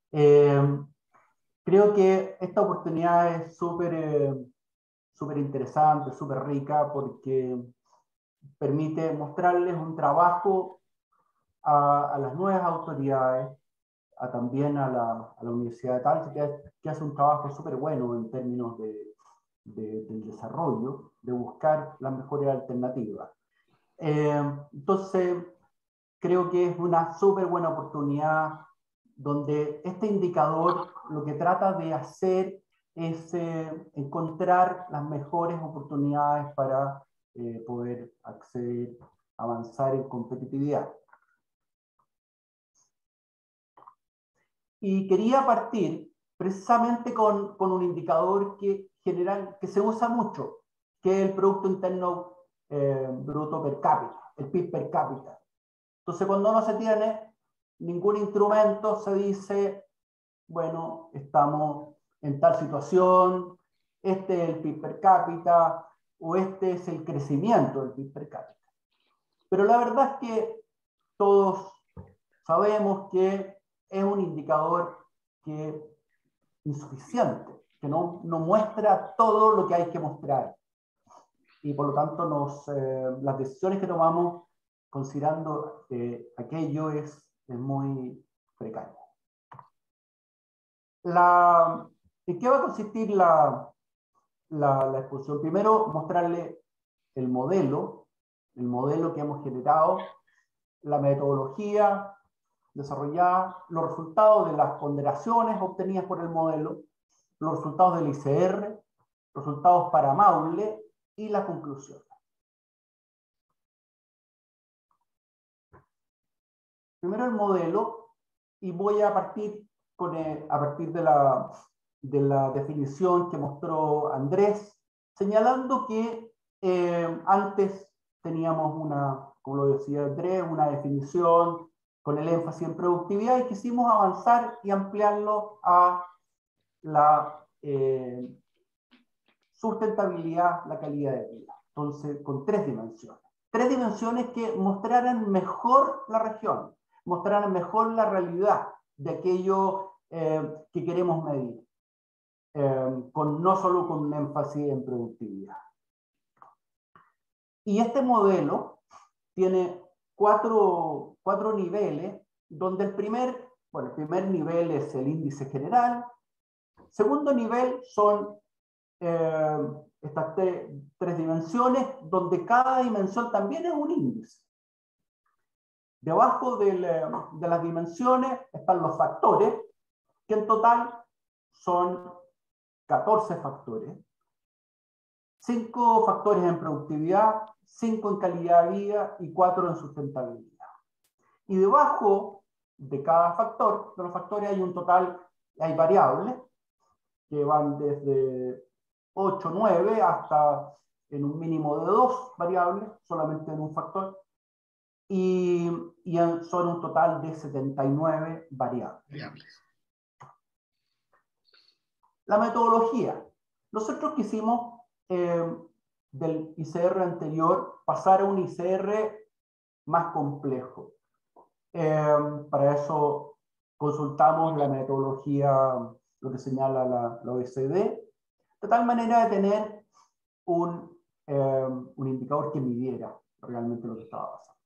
Creo que esta oportunidad es súper interesante, súper rica, porque permite mostrarles un trabajo a las nuevas autoridades, también a la Universidad de Talca, que hace un trabajo súper bueno en términos del desarrollo, de buscar las mejores alternativas. Entonces, creo que es una súper buena oportunidad donde este indicador lo que trata de hacer es encontrar las mejores oportunidades para poder acceder, avanzar en competitividad. Y quería partir precisamente con un indicador que se usa mucho, que es el Producto Interno Bruto per cápita, el PIB per cápita. Entonces, cuando no se tiene ningún instrumento, se dice, bueno, estamos en tal situación, este es el PIB per cápita, o este es el crecimiento del PIB per cápita. Pero la verdad es que todos sabemos que es un indicador que insuficiente, que no muestra todo lo que hay que mostrar. Y por lo tanto las decisiones que tomamos considerando aquello es muy precario. ¿En qué va a consistir la exposición? Primero, mostrarle el modelo que hemos generado, la metodología desarrollada, los resultados de las ponderaciones obtenidas por el modelo, los resultados del ICR, los resultados para Maule y la conclusión. Primero el modelo, y voy a partir de la definición que mostró Andrés, señalando que antes teníamos como lo decía Andrés, una definición con el énfasis en productividad, y quisimos avanzar y ampliarlo a la sustentabilidad, la calidad de vida. Entonces, con tres dimensiones que mostraran mejor la región, mostraran mejor la realidad de aquello que queremos medir, no solo con un énfasis en productividad. Y este modelo tiene cuatro niveles, donde el primer nivel es el índice general. Segundo nivel son estas tres dimensiones, donde cada dimensión también es un índice. Debajo de las dimensiones están los factores, que en total son 14 factores. 5 factores en productividad, 5 en calidad de vida y 4 en sustentabilidad. Y debajo de cada factor, de los factores hay variables que van desde 8, 9 hasta en un mínimo de 2 variables, solamente en un factor, y son un total de 79 variables. La metodología. Nosotros quisimos del ICR anterior pasar a un ICR más complejo. Para eso consultamos la metodología, lo que señala la OECD, de tal manera de tener un indicador que midiera realmente lo que estaba pasando.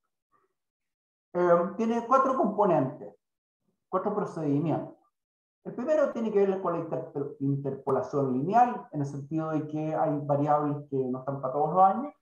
Tiene 4 componentes, 4 procedimientos. El primero tiene que ver con la interpolación lineal, en el sentido de que hay variables que no están para todos los años,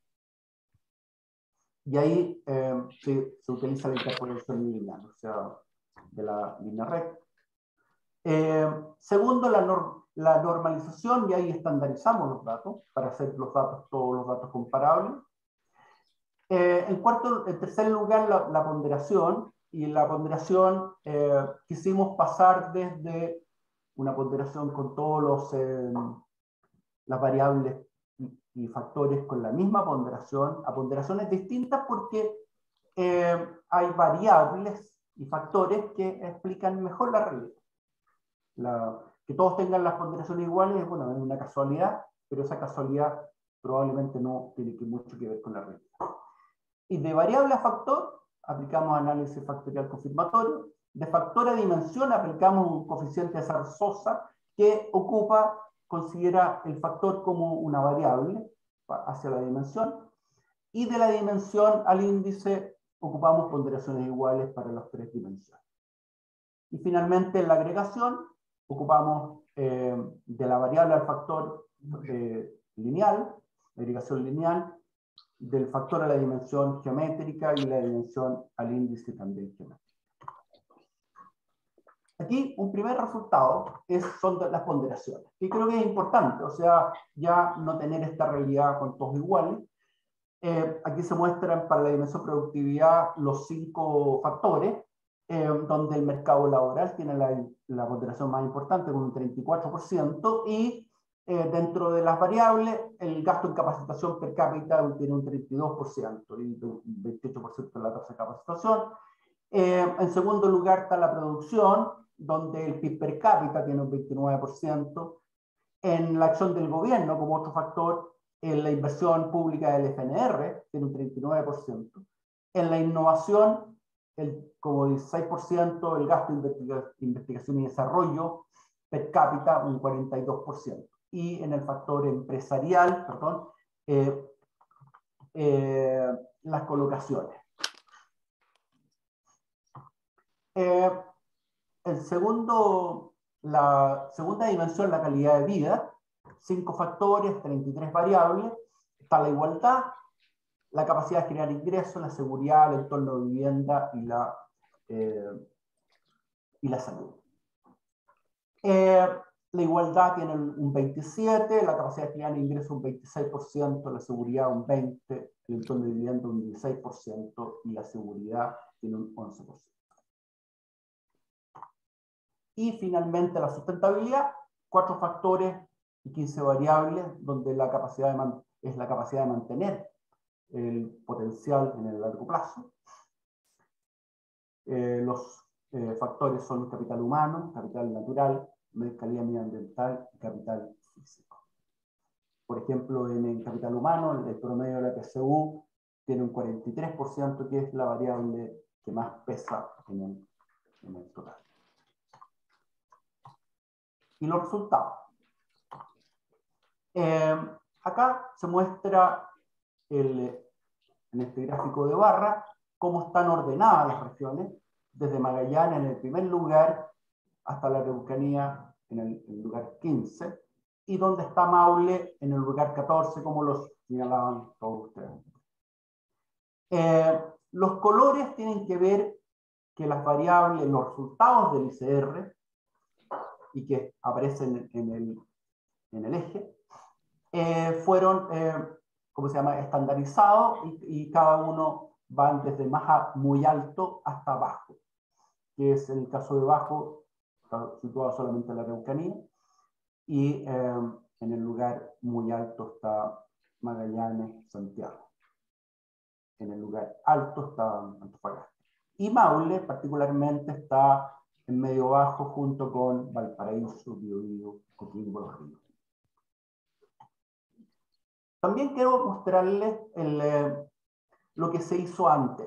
y ahí se utiliza la interpolación lineal, o sea, de la línea recta. Segundo, la normalización, y ahí estandarizamos los datos para hacer todos los datos comparables. En tercer lugar, la ponderación, y en la ponderación quisimos pasar desde una ponderación con todas las variables y factores con la misma ponderación a ponderaciones distintas, porque hay variables y factores que explican mejor la realidad. Que todos tengan las ponderaciones iguales, bueno, es una casualidad, pero esa casualidad probablemente no tiene mucho que ver con la realidad. Y de variable a factor, aplicamos análisis factorial confirmatorio. De factor a dimensión, aplicamos un coeficiente de Sarsosa que considera el factor como una variable hacia la dimensión. Y de la dimensión al índice, ocupamos ponderaciones iguales para las 3 dimensiones. Y finalmente, en la agregación, ocupamos de la variable al factor lineal, la agregación lineal, del factor a la dimensión geométrica y la dimensión al índice también geométrico. Aquí un primer resultado son las ponderaciones, que creo que es importante, o sea, ya no tener esta realidad con todos iguales. Aquí se muestran para la dimensión productividad los 5 factores, donde el mercado laboral tiene la ponderación más importante con un 34%, y dentro de las variables, el gasto en capacitación per cápita tiene un 32% y un 28% en la tasa de capacitación. En segundo lugar está la producción, donde el PIB per cápita tiene un 29%, En la acción del gobierno, como otro factor, en la inversión pública del FNR, tiene un 39%. En la innovación, como 16%, el gasto de investigación y desarrollo per cápita, un 42%. Y en el factor empresarial, perdón, las colocaciones. La segunda dimensión, la calidad de vida, 5 factores, 33 variables. Está la igualdad, la capacidad de generar ingresos, la seguridad, el entorno de vivienda y la salud. La igualdad tiene un 27%, la capacidad de generar ingresos un 26%, la seguridad un 20%, el entorno de vivienda un 16% y la seguridad tiene un 11%. Y finalmente la sustentabilidad, 4 factores y 15 variables, donde la capacidad es la capacidad de mantener el potencial en el largo plazo. Los factores son capital humano, capital natural, calidad medioambiental y capital físico. Por ejemplo, en capital humano, el promedio de la PSU tiene un 43%, que es la variable que más pesa en el total. Y los resultados. Acá se muestra en este gráfico de barra cómo están ordenadas las regiones, desde Magallanes en el primer lugar hasta la Araucanía en el lugar 15, y donde está Maule en el lugar 14, como los señalaban todos ustedes. Los colores tienen que ver que las variables, los resultados del ICR, y que aparecen en el eje, fueron, ¿cómo se llama?, estandarizados, y cada uno van desde muy alto hasta bajo, que es el caso de bajo, está situado solamente en la Araucanía, y en el lugar muy alto está Magallanes, Santiago. En el lugar alto está Antofagasta. Y Maule particularmente está en medio bajo junto con Valparaíso, Biobío, Coquimbo, Los Ríos. También quiero mostrarles lo que se hizo antes.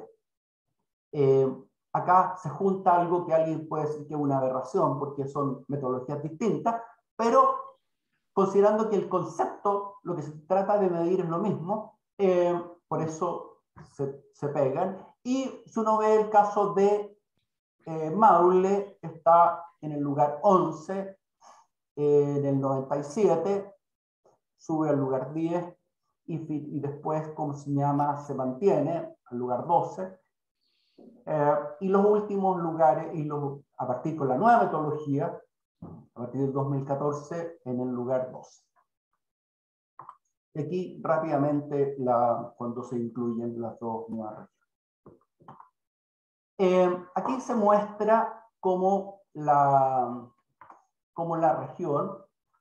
Acá se junta algo que alguien puede decir que es una aberración, porque son metodologías distintas, pero considerando que el concepto, lo que se trata de medir es lo mismo, por eso se pegan. Y si uno ve el caso de Maule, está en el lugar 11, en el 97, sube al lugar 10, y después, como se llama, se mantiene al lugar 12. Y los últimos lugares, a partir de la nueva metodología, a partir del 2014, en el lugar 12. Y aquí rápidamente cuando se incluyen las dos nuevas regiones. Aquí se muestra cómo la región,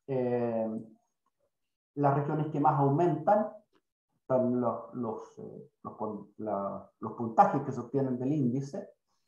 las regiones que más aumentan, están los puntajes que se obtienen del índice,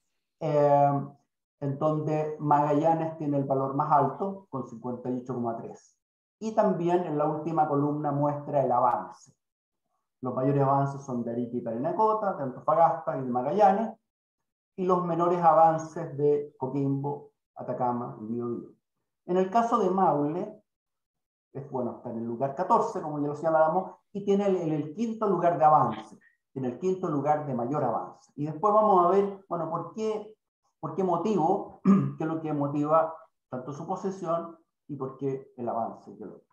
en donde Magallanes tiene el valor más alto, con 58,3. Y también en la última columna muestra el avance. Los mayores avances son de Arica y Parinacota, de Antofagasta y de Magallanes, y los menores avances de Coquimbo, Atacama y Biobío. En el caso de Maule, está en el lugar 14, como ya lo señalábamos, y tiene el quinto lugar de avance, en el quinto lugar de mayor avance. Y después vamos a ver, bueno, por qué motivo, qué es lo que motiva tanto su posesión y por qué el avance.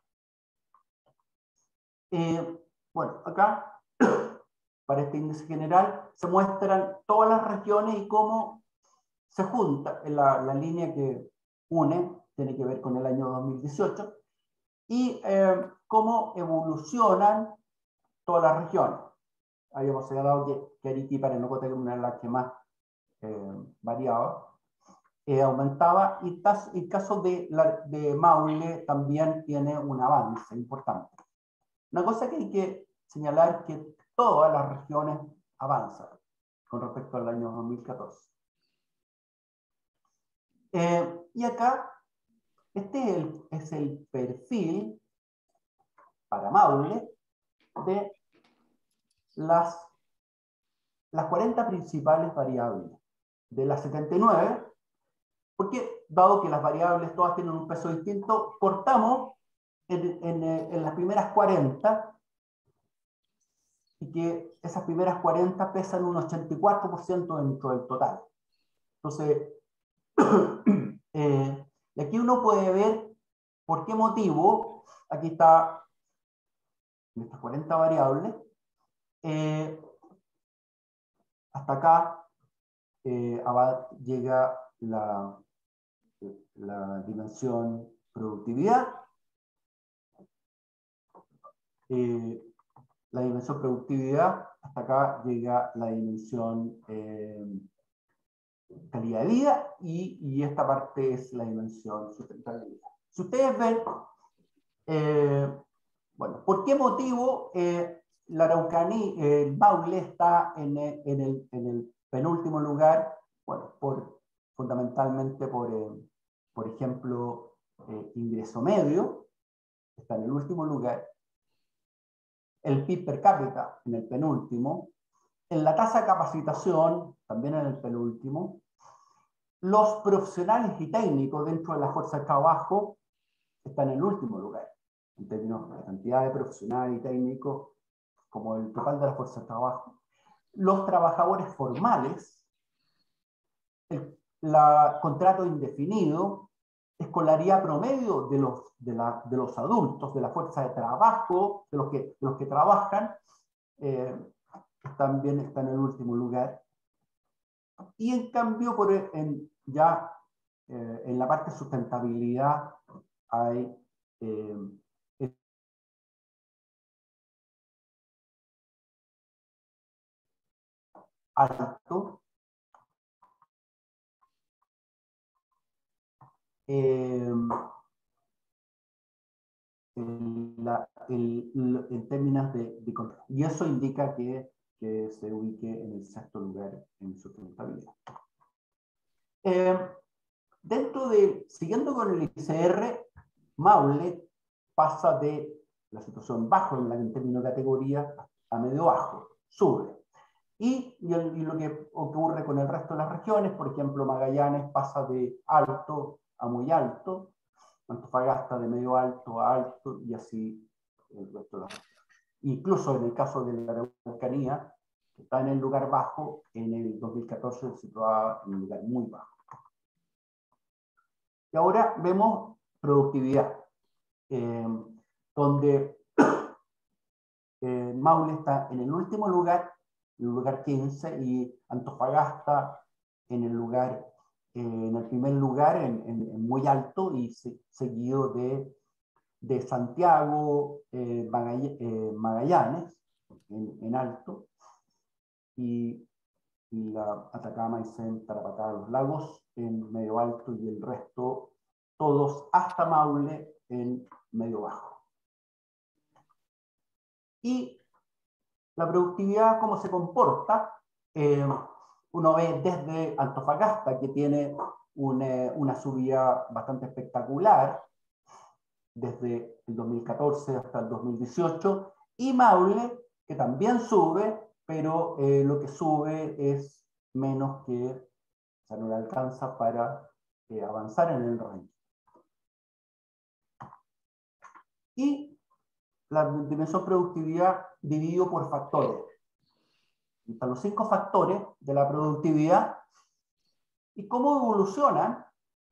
Bueno, acá, para este índice general, se muestran todas las regiones y cómo se junta la línea que une, tiene que ver con el año 2018, y cómo evolucionan todas las regiones. Habíamos señalado que Arica y Parinacota era una de las que más variaba, aumentaba, y el caso de Maule también tiene un avance importante. Una cosa que hay que señalar, que todas las regiones avanzan con respecto al año 2014. Y acá Este es el perfil para Maule de las 40 principales variables. De las 79, porque dado que las variables todas tienen un peso distinto, cortamos en las primeras 40, y que esas primeras 40 pesan un 84% dentro del total. Entonces, y aquí uno puede ver por qué motivo, aquí está, en estas 40 variables, hasta acá llega la dimensión productividad. La dimensión productividad, hasta acá llega la dimensión calidad de vida, y esta parte es la dimensión sustentabilidad. Si ustedes ven, bueno, ¿por qué motivo la Araucanía, el Maule está en el penúltimo lugar? Bueno, fundamentalmente por ejemplo, ingreso medio, está en el último lugar. El PIB per cápita en el penúltimo. En la tasa de capacitación, también en el penúltimo. Los profesionales y técnicos dentro de la fuerza de trabajo están en el último lugar, en términos de cantidad de profesionales y técnicos, como el total de la fuerza de trabajo. Los trabajadores formales, el contrato indefinido, escolaridad promedio de los adultos, de la fuerza de trabajo, de los que trabajan, también está en el último lugar. Y en cambio, en la parte de sustentabilidad hay alto. En términos de control. Y eso indica que se ubique en el sexto lugar en sustentabilidad. Siguiendo con el ICR, Maule pasa de la situación bajo en términos de categoría a medio bajo, sube. Y lo que ocurre con el resto de las regiones, por ejemplo, Magallanes pasa de alto a muy alto, Antofagasta de medio alto a alto, y así el resto de las regiones. Incluso en el caso de la Araucanía, que está en el lugar bajo, en el 2014 se situaba en un lugar muy bajo. Y ahora vemos productividad, donde Maule está en el último lugar, en el lugar 15, y Antofagasta en el primer lugar, en muy alto, y seguido de Santiago, Magallanes, en alto, y la Atacama, Aysén, Tarapacá, Los Lagos en medio alto, y el resto, todos hasta Maule, en medio bajo. Y la productividad, ¿cómo se comporta? Uno ve desde Antofagasta, que tiene una subida bastante espectacular, desde el 2014 hasta el 2018, y Maule, que también sube, pero lo que sube es menos que, o sea, no le alcanza para avanzar en el ranking. Y la dimensión productividad dividido por factores. Están los 5 factores de la productividad y cómo evolucionan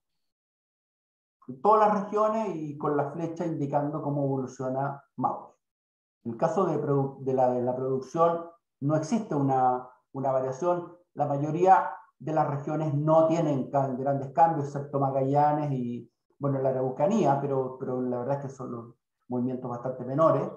en todas las regiones, y con la flecha indicando cómo evoluciona Maule. En el caso de la producción no existe una variación. La mayoría de las regiones no tienen grandes cambios, excepto Magallanes y, bueno, la Araucanía, pero la verdad es que son los movimientos bastante menores.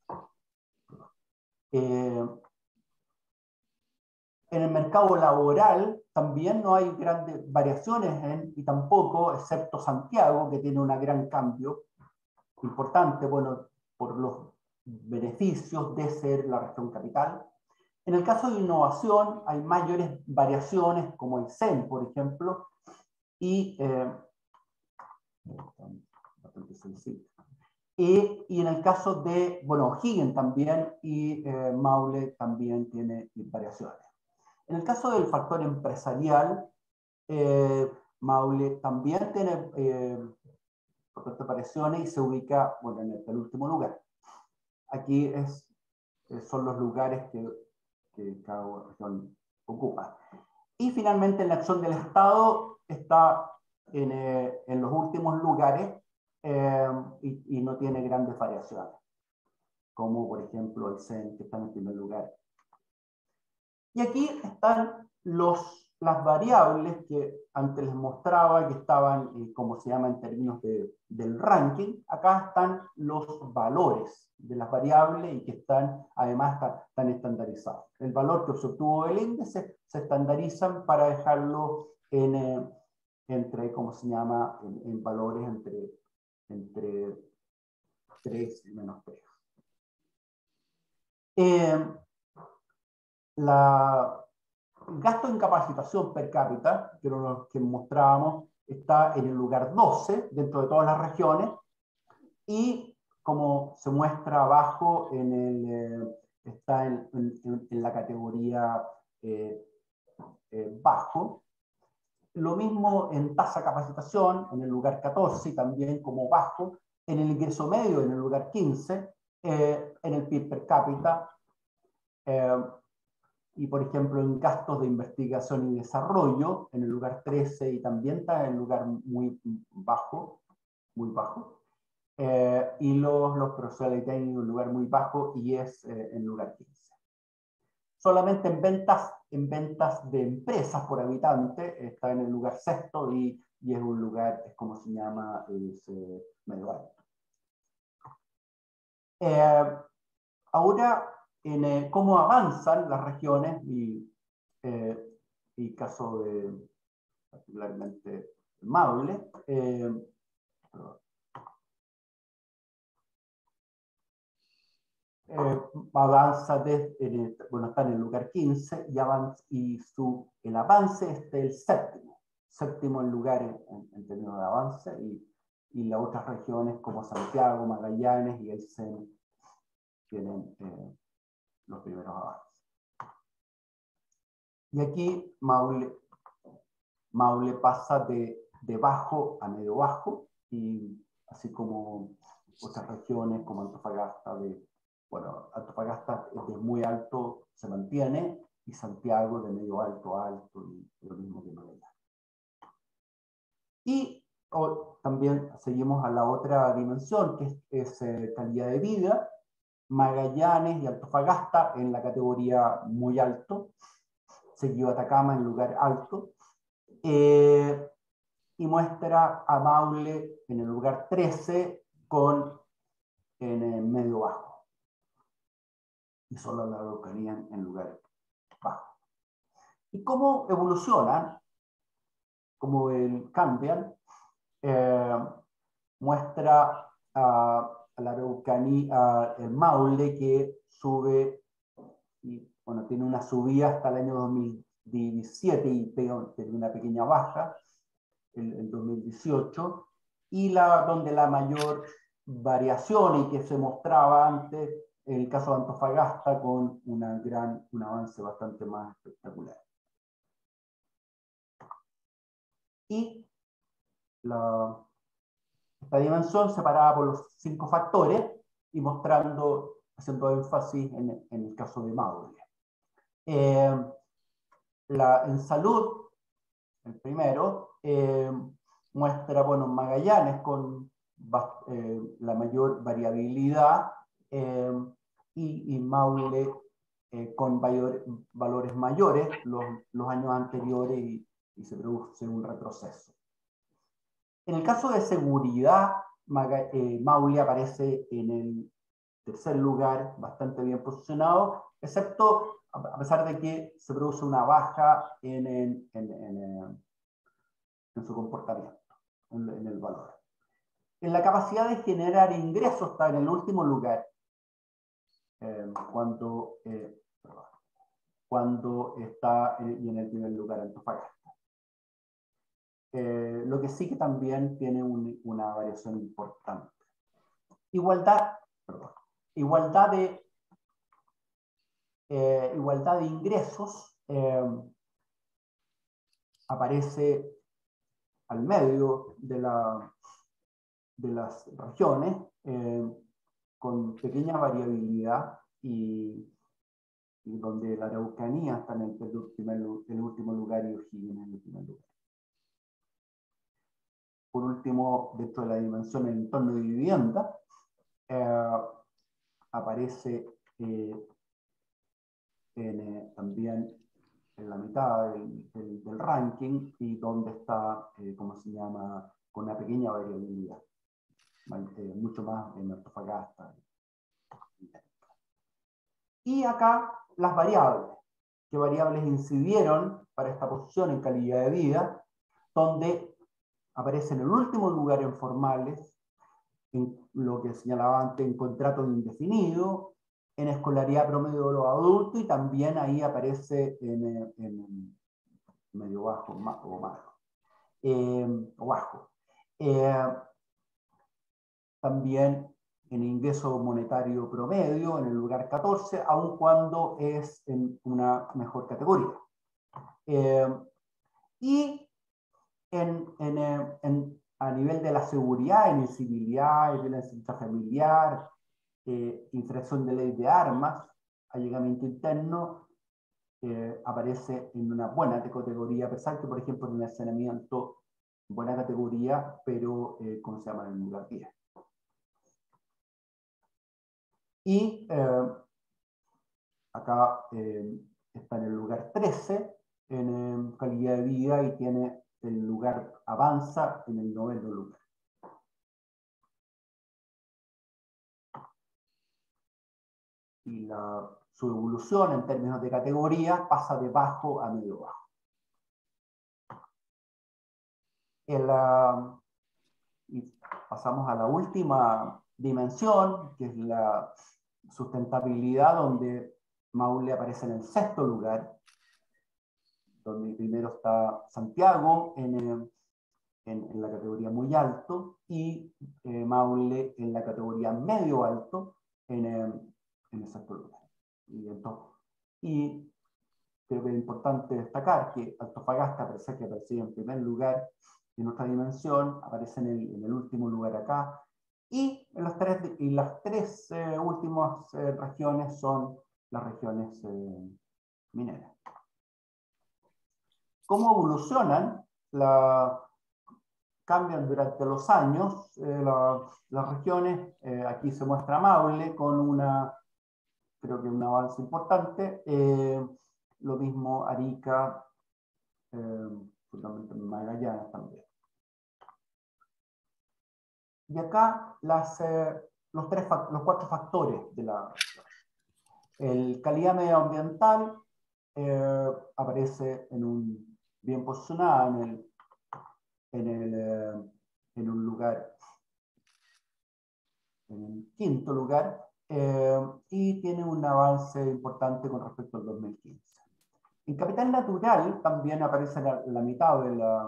En el mercado laboral también no hay grandes variaciones, y tampoco, excepto Santiago, que tiene un gran cambio importante, bueno, por los beneficios de ser la región capital. En el caso de innovación hay mayores variaciones, como el CEN, por ejemplo, y bastante sensibles. Y en el caso de, bueno, O'Higgins también y Maule también tiene variaciones. En el caso del factor empresarial, Maule también tiene variaciones y se ubica, bueno, en el penúltimo lugar. Aquí son los lugares que cada región ocupa. Y finalmente en la acción del Estado está en los últimos lugares y no tiene grandes variaciones, como por ejemplo el CEN, que está en el primer lugar. Y aquí están las variables que antes les mostraba, que estaban, como se llama en términos del ranking. Acá están los valores de las variables y que están, además, están estandarizados. El valor que se obtuvo del índice se estandarizan para dejarlo entre, ¿cómo se llama?, en valores entre 3 y menos 3. El gasto en capacitación per cápita, que era lo que mostrábamos, está en el lugar 12 dentro de todas las regiones, y como se muestra abajo, está en la categoría bajo. Lo mismo en tasa de capacitación, en el lugar 14, y también como bajo, en el ingreso medio, en el lugar 15, en el PIB per cápita, y por ejemplo en gastos de investigación y desarrollo, en el lugar 13, y también está en el lugar muy bajo, y los profesionales técnicos en un lugar muy bajo, y es en el lugar 15. Solamente en ventas de empresas por habitante está en el lugar 6 y es un lugar, es como se llama, es medio alto. Ahora, en cómo avanzan las regiones y caso de particularmente Maule, avanza bueno, está en el lugar 15 y el avance es el séptimo en lugar en términos de avance, y las otras regiones como Santiago, Magallanes y Aysén tienen los primeros avances. Y aquí Maule pasa de bajo a medio bajo, y así como otras regiones como Antofagasta, Antofagasta de muy alto se mantiene, y Santiago de medio alto a alto, y lo mismo que Magallanes. Y también seguimos a la otra dimensión, que es calidad de vida. Magallanes y Antofagasta en la categoría muy alto, seguido Atacama en lugar alto, y muestra a Maule en el lugar 13 en el medio bajo, y solo la Araucanía en lugar bajo. ¿Y cómo evolucionan? ¿Cómo cambian? Muestra a la Araucanía, el Maule, que sube, y bueno, tiene una subida hasta el año 2017 y tiene una pequeña baja el 2018, y donde la mayor variación, y que se mostraba antes en el caso de Antofagasta, con un avance bastante más espectacular. Y esta dimensión separada por los 5 factores y haciendo énfasis en el caso de Maule. En salud, el primero, muestra, bueno, Magallanes con la mayor variabilidad, y Maule con valores mayores los años anteriores, y se produce un retroceso. En el caso de seguridad, Maule aparece en el tercer lugar, bastante bien posicionado, excepto a pesar de que se produce una baja en su comportamiento, en el valor. En la capacidad de generar ingresos está en el último lugar, cuando está y en el primer lugar Antofagasta. lo que sí que también tiene una variación importante. Igualdad de ingresos aparece al medio de las regiones, con pequeña variabilidad y donde la Araucanía está en el último lugar y O'Higgins en el primer lugar. Por último, dentro de la dimensión del entorno de vivienda, aparece también en la mitad del ranking y donde está, ¿cómo se llama?, con una pequeña variabilidad, mucho más en Antofagasta. Y acá las variables. ¿Qué variables incidieron para esta posición en calidad de vida? Donde aparece en el último lugar en formales, en lo que señalaba antes, en contrato indefinido, en escolaridad promedio de los adultos, y también ahí aparece en medio bajo o bajo. También en ingreso monetario promedio, en el lugar 14, aun cuando es en una mejor categoría. Y a nivel de la seguridad, incivilidad, violencia intrafamiliar, infracción de ley de armas, allegamiento interno, aparece en una buena categoría, a pesar que, por ejemplo, en el saneamiento, buena categoría, pero, ¿cómo se llama?, en el lugar 10. Y acá está en el lugar 13 en calidad de vida y tiene el lugar, avanza en el 9º lugar. Y su evolución en términos de categoría pasa de bajo a medio bajo. Y pasamos a la última dimensión, que es la sustentabilidad, donde Maule aparece en el 6º lugar, donde primero está Santiago en la categoría muy alto, y Maule en la categoría medio alto en el 6º lugar. Y creo que es importante destacar que Antofagasta, parece que aparecía en primer lugar en otra dimensión, aparece en el último lugar acá, y las tres últimas regiones son las regiones mineras. ¿Cómo evolucionan? Cambian durante los años las regiones. Aquí se muestra Maule con creo que un avance importante. Lo mismo Arica, fundamentalmente Magallanes también. Y acá los 4 factores de el calidad medioambiental aparece bien posicionada en un lugar, en el 5º lugar, y tiene un avance importante con respecto al 2015. En capital natural también aparece la mitad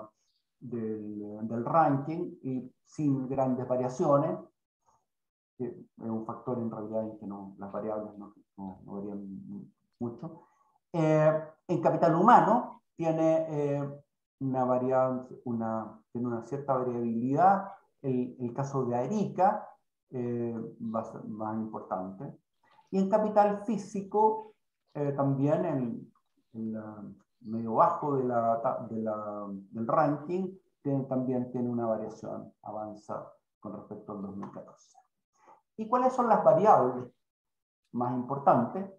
del ranking y sin grandes variaciones, que es un factor en realidad en que las variables no varían mucho. En capital humano tiene tiene una cierta variabilidad. El caso de Arica más importante. Y en capital físico también en medio bajo del ranking también tiene una variación, avanza con respecto al 2014. ¿Y cuáles son las variables más importantes?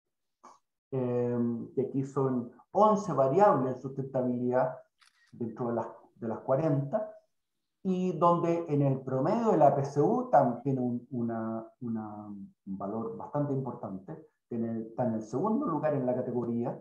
Que aquí son 11 variables de sustentabilidad dentro de las 40, y donde en el promedio de la PSU también tiene un valor bastante importante, está en el 2º lugar en la categoría.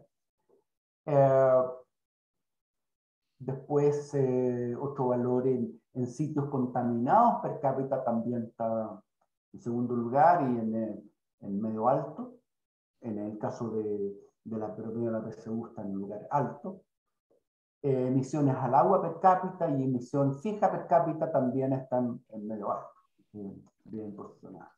Después, otro valor en sitios contaminados per cápita también está en 2º lugar y en medio alto. En el caso de la promedio de la PSU está en el lugar alto. emisiones al agua per cápita y emisión fija per cápita también están en medio alto, bien posicionadas.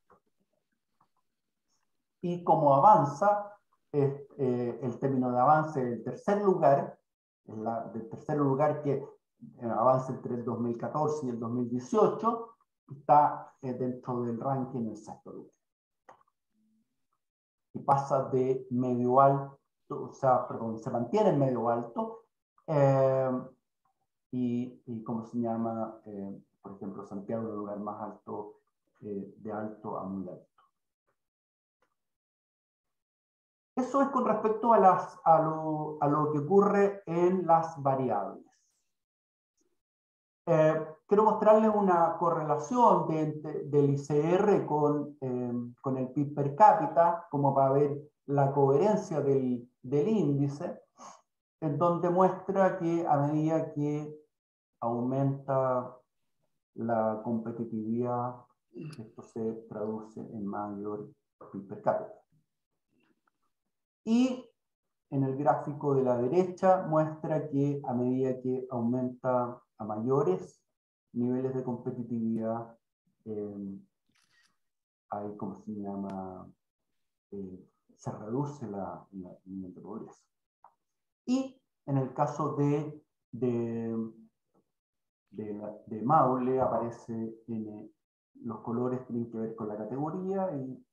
Y como avanza, el término de avance del tercer lugar, del tercer lugar que avanza entre el 2014 y el 2018, está dentro del ranking en el sexto lugar. Y pasa de medio alto, o sea, perdón, se mantiene en medio alto, y ¿cómo se llama? Por ejemplo, Santiago es el lugar más alto, de alto a muy alto. Eso es con respecto a lo que ocurre en las variables. Quiero mostrarles una correlación del ICR con el PIB per cápita, como para ver la coherencia del índice, en donde muestra que a medida que aumenta la competitividad, esto se traduce en mayor PIB per cápita. Y en el gráfico de la derecha muestra que a medida que aumenta a mayores niveles de competitividad, hay, ¿cómo se llama? Se reduce la nivel de pobreza. Y en el caso de Maule aparece en los colores tienen que ver con la categoría y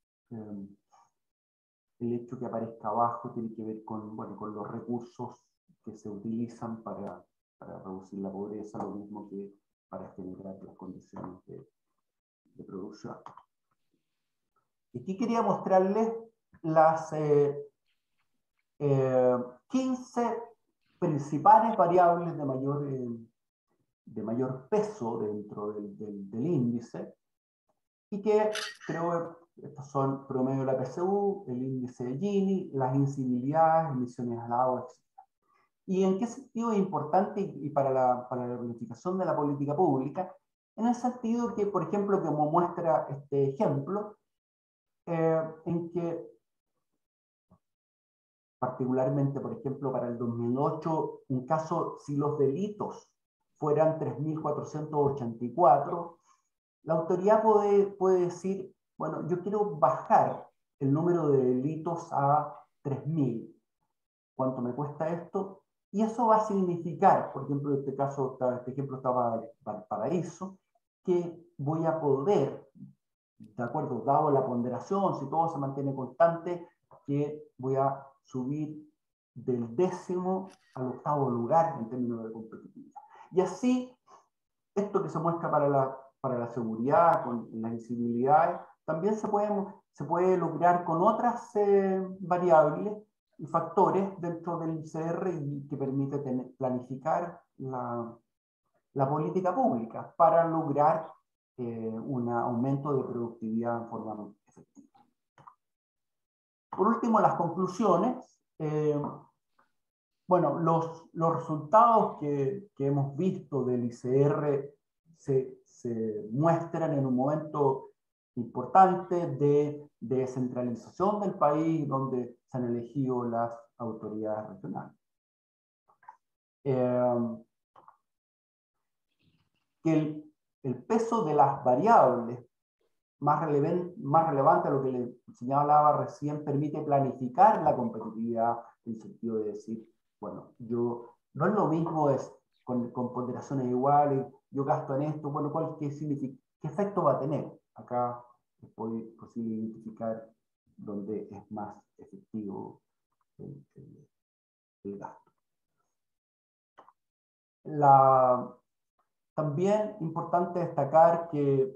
el hecho que aparezca abajo tiene que ver con, bueno, con los recursos que se utilizan para reducir la pobreza, lo mismo que para generar las condiciones de producción. Y aquí quería mostrarles las 15 principales variables de mayor peso dentro del índice, y que creo que estos son promedio de la PSU, el índice de Gini, las incivilidades, emisiones al agua, etc. ¿Y en qué sentido es importante y para la planificación de la política pública? En el sentido que, por ejemplo, como muestra este ejemplo, en que particularmente, por ejemplo, para el 2008, un caso, si los delitos fueran 3.484, la autoridad puede decir, bueno, yo quiero bajar el número de delitos a 3.000. ¿Cuánto me cuesta esto? Y eso va a significar, por ejemplo, en este caso, este ejemplo estaba Valparaíso, que voy a poder, de acuerdo, dado la ponderación, si todo se mantiene constante, que voy a subir del 10º al 8º lugar en términos de competitividad. Y así, esto que se muestra para la seguridad, con las visibilidades, también se puede lograr con otras variables y factores dentro del ICR y que permite planificar la política pública para lograr un aumento de productividad en forma efectiva. Por último, las conclusiones. Bueno, los resultados que hemos visto del ICR se muestran en un momento importante de descentralización del país, donde se han elegido las autoridades regionales. Que el peso de las variables más relevante a lo que le señalaba recién, permite planificar la competitividad, en el sentido de decir, bueno, no es lo mismo con ponderaciones iguales, yo gasto en esto, bueno, ¿qué efecto va a tener? Acá es posible identificar dónde es más efectivo el gasto. También importante destacar que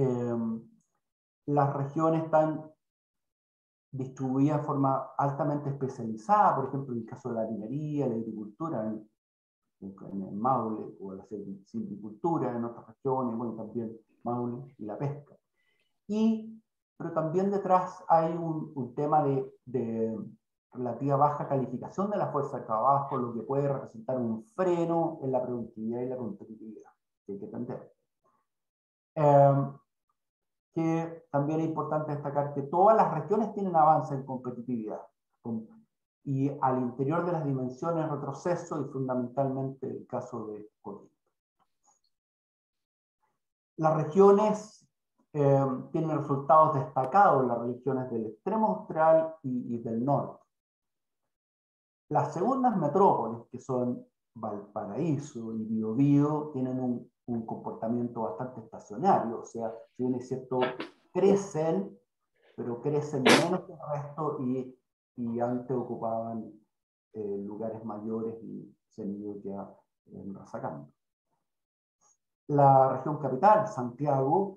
las regiones están distribuidas de forma altamente especializada, por ejemplo, en el caso de la minería, la agricultura, en el Maule, o la silvicultura en otras regiones, bueno, también Maule y la pesca. Pero también detrás hay un tema de relativa baja calificación de la fuerza de trabajo, lo que puede representar un freno en la productividad y la competitividad, que hay que entender. Que también es importante destacar que todas las regiones tienen avance en competitividad, y al interior de las dimensiones retroceso y fundamentalmente el caso de Coquimbo. Las regiones tienen resultados destacados, las regiones del extremo austral y del norte. Las segundas metrópolis, que son Valparaíso y Biobío, tienen un comportamiento bastante estacionario, o sea, si bien es cierto, crecen, pero crecen menos que el resto y antes ocupaban lugares mayores y se han ido ya resacando. La región capital, Santiago,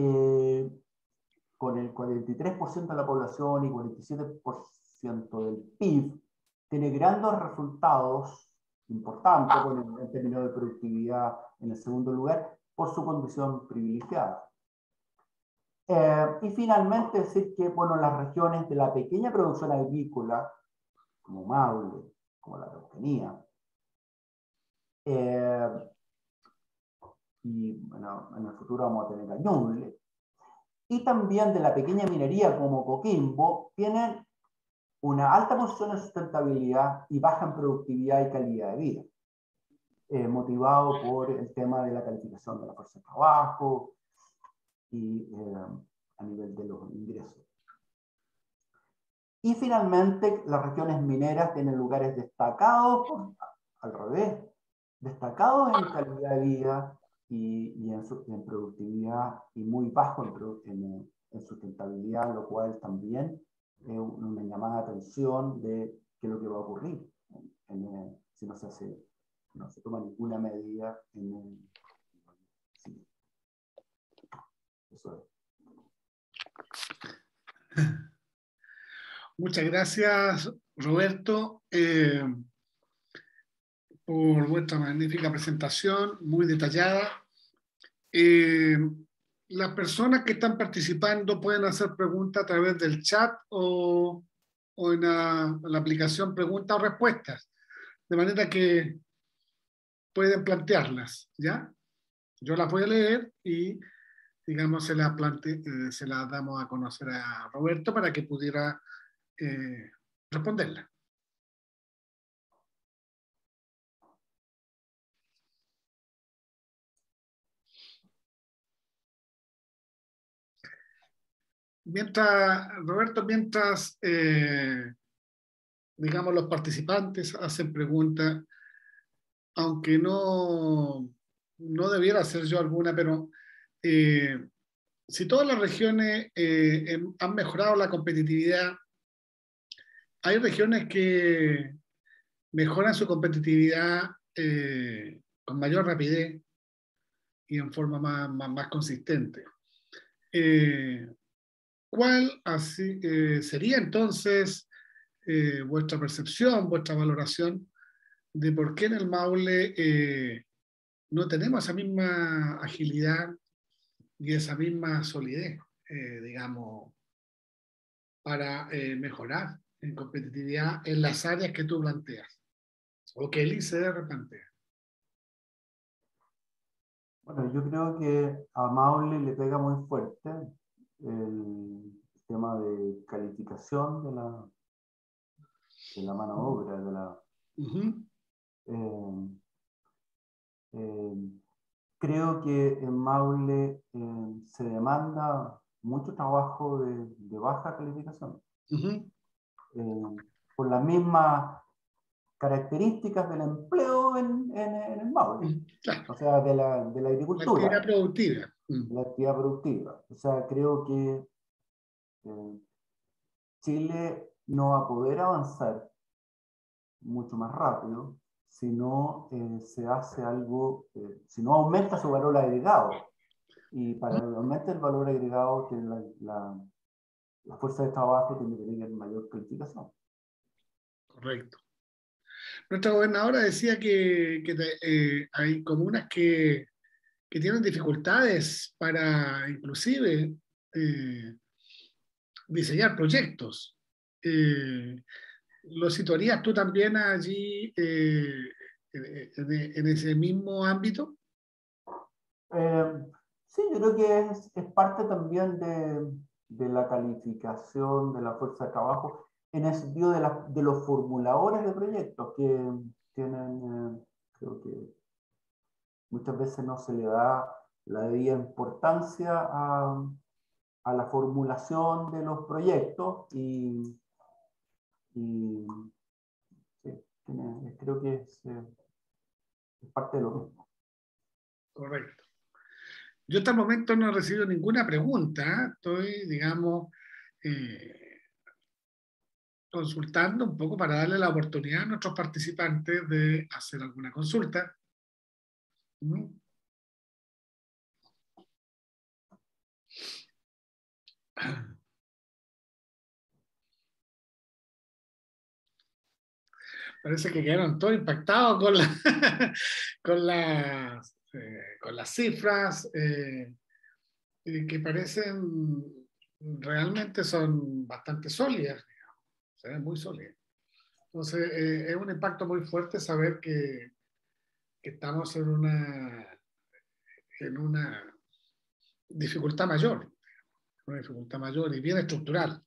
con el 43% de la población y 47% del PIB, tiene grandes resultados importantes en términos de productividad en el segundo lugar por su condición privilegiada. Y finalmente decir que bueno, las regiones de la pequeña producción agrícola, como Maule, como la Araucanía, y bueno, en el futuro vamos a tener a Ñuble, y también de la pequeña minería como Coquimbo, tienen una alta posición en sustentabilidad y baja en productividad y calidad de vida, motivado por el tema de la calificación de la fuerza de trabajo y a nivel de los ingresos. Y finalmente, las regiones mineras tienen lugares destacados, al revés, destacados en calidad de vida y en productividad, y muy bajo en sustentabilidad, lo cual también es una llamada de atención de qué es lo que va a ocurrir si no se toma ninguna medida sí. Eso es. Muchas gracias, Roberto, por vuestra magnífica presentación, muy detallada. Las personas que están participando pueden hacer preguntas a través del chat o en la aplicación preguntas o respuestas, de manera que pueden plantearlas, ¿ya? Yo las voy a leer y, digamos, se las damos a conocer a Roberto para que pudiera responderla. Roberto, digamos, los participantes hacen preguntas, aunque no debiera hacer yo alguna, pero si todas las regiones han mejorado la competitividad, hay regiones que mejoran su competitividad con mayor rapidez y en forma más consistente. ¿Cuál sería entonces vuestra percepción, vuestra valoración de por qué en el Maule no tenemos esa misma agilidad y esa misma solidez, digamos, para mejorar en competitividad en las áreas que tú planteas o que el ICR plantea? Bueno, yo creo que a Maule le pega muy fuerte el tema de calificación de la mano de obra, creo que en Maule se demanda mucho trabajo de baja calificación. Por las mismas características del empleo en el Maule, claro. O sea, de la agricultura. La actividad productiva. La actividad productiva. O sea, creo que Chile no va a poder avanzar mucho más rápido si no se hace algo, si no aumenta su valor agregado. Y para que aumente el valor agregado, la fuerza de trabajo tiene que tener mayor calificación. Correcto. Nuestra gobernadora decía que hay comunas que tienen dificultades para inclusive diseñar proyectos. ¿Lo situarías tú también allí en ese mismo ámbito? Sí, yo creo que es parte también de la calificación de la fuerza de trabajo. en el sentido de los formuladores de proyectos que tienen, creo que muchas veces no se le da la debida importancia a la formulación de los proyectos y sí, creo que es parte de lo mismo. Correcto. Yo hasta el momento no he recibido ninguna pregunta. Estoy, digamos, consultando un poco para darle la oportunidad a nuestros participantes de hacer alguna consulta. Parece que quedaron todos impactados con, con las cifras que parecen realmente son bastante sólidas, digamos. Se ven muy sólidas. Entonces, es un impacto muy fuerte saber que estamos en una dificultad mayor, y bien estructural.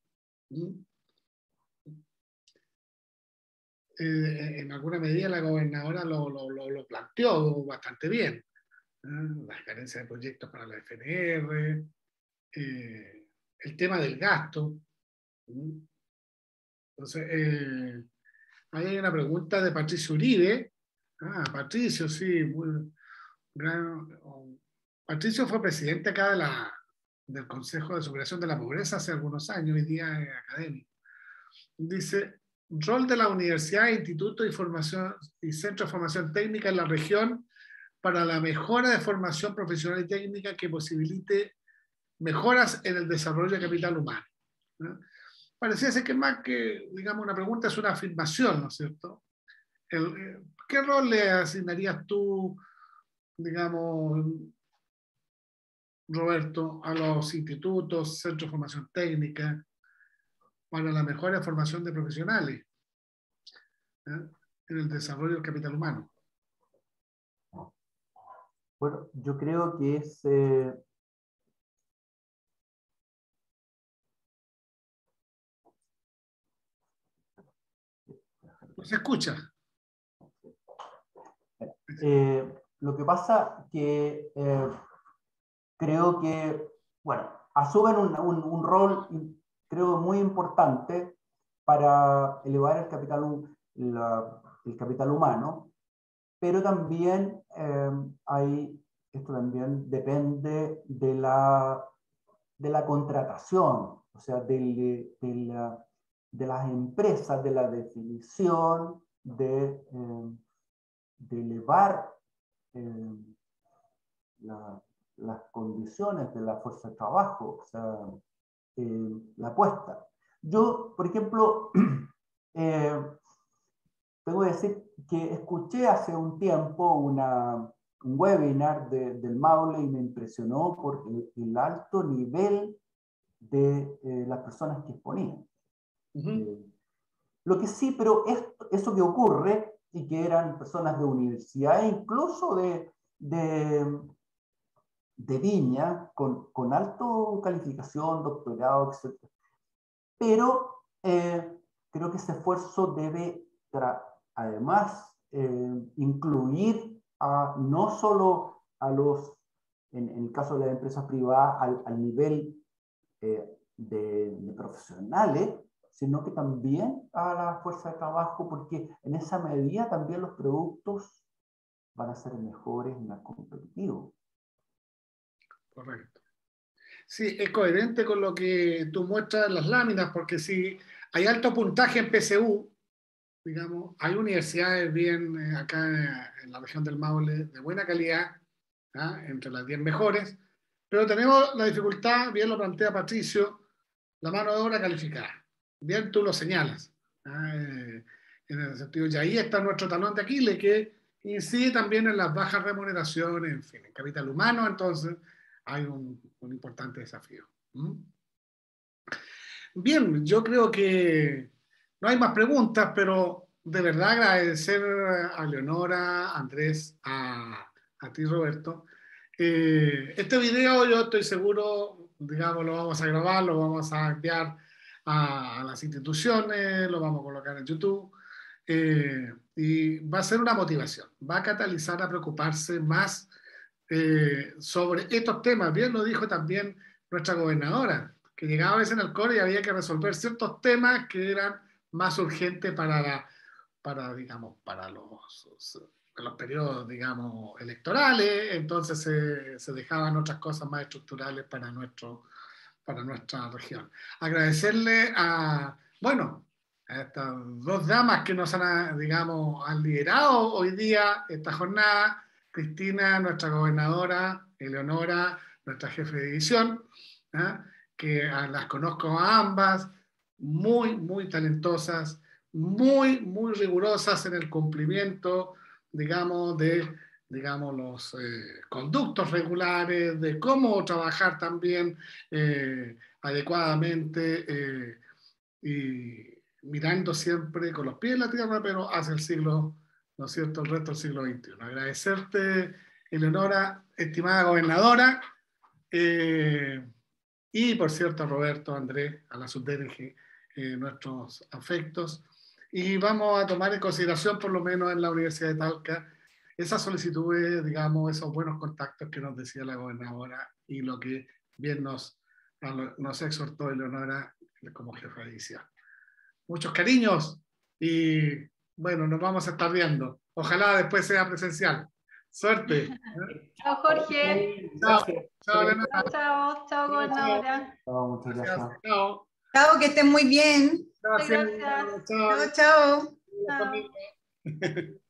En alguna medida la gobernadora lo planteó bastante bien. Las carencias de proyectos para la FNR, el tema del gasto. Entonces, ahí hay una pregunta de Patricio Uribe. Patricio, sí. Patricio fue presidente acá del Consejo de Superación de la Pobreza hace algunos años, hoy día es académico. Dice, rol de la universidad, instituto y centro de formación técnica en la región para la mejora de formación profesional y técnica que posibilite mejoras en el desarrollo de capital humano. ¿No? Parecía ser que más que, digamos, una pregunta es una afirmación, ¿no es cierto? ¿Qué rol le asignarías tú, digamos, Roberto, a los institutos, centros de formación técnica, para la mejora de formación de profesionales en el desarrollo del capital humano? Bueno, yo creo que es... ¿No se escucha? Lo que pasa que creo que, bueno, asumen un rol, creo, muy importante para elevar el capital humano, pero también esto también depende de la contratación, o sea, de las empresas, de la definición de elevar las condiciones de la fuerza de trabajo, o sea, la apuesta. Yo, por ejemplo, tengo que decir que escuché hace un tiempo un webinar del Maule y me impresionó por el alto nivel de las personas que exponían. Lo que sí, pero eso que ocurre, y que eran personas de universidad e incluso de Viña, con alto calificación, doctorado, etc. Pero creo que ese esfuerzo debe además incluir no solo a en el caso de las empresas privadas, al nivel de profesionales, sino que también a la fuerza de trabajo, porque en esa medida también los productos van a ser mejores y más competitivos. Correcto. Sí, es coherente con lo que tú muestras en las láminas, porque si hay alto puntaje en PSU, digamos, hay universidades bien acá en la región del Maule de buena calidad, entre las 10 mejores, pero tenemos la dificultad, bien lo plantea Patricio, la mano de obra calificada. Bien tú lo señalas. En el sentido, y ahí está nuestro talón de Aquiles, que incide también en las bajas remuneraciones, en fin, en capital humano, entonces hay un importante desafío. Bien, yo creo que no hay más preguntas, pero de verdad agradecer a Leonora, a Andrés, a ti, Roberto. Este video yo estoy seguro, digamos, lo vamos a grabar, lo vamos a enviar a las instituciones, lo vamos a colocar en YouTube. Y va a ser una motivación, va a catalizar a preocuparse más sobre estos temas. Bien lo dijo también nuestra gobernadora, que llegaba a veces en el coro y había que resolver ciertos temas que eran más urgentes digamos, para los periodos, digamos, electorales. Entonces se dejaban otras cosas más estructurales para nuestra región. Agradecerle bueno, a estas dos damas que nos han liderado hoy día esta jornada: Cristina, nuestra gobernadora; Eleonora, nuestra jefe de división, que las conozco a ambas, muy, muy talentosas, muy, muy rigurosas en el cumplimiento, digamos, de los conductos regulares, de cómo trabajar también adecuadamente, y mirando siempre con los pies en la tierra, pero hacia el siglo, ¿no es cierto?, el resto del siglo XXI. Agradecerte, Eleonora, estimada gobernadora, y por cierto, Roberto, Andrés, a la subDRG, nuestros afectos. Y vamos a tomar en consideración, por lo menos en la Universidad de Talca, esas solicitudes, digamos, esos buenos contactos que nos decía la gobernadora y lo que bien nos exhortó Eleonora como jefa de división. Muchos cariños y bueno, nos vamos a estar viendo. Ojalá después sea presencial. Suerte. Chao, Jorge. Chao. Chao, gobernadora. No, muchas gracias. Chao. Chao, que estén muy bien. Gracias. Gracias. Chao, chao. Chao.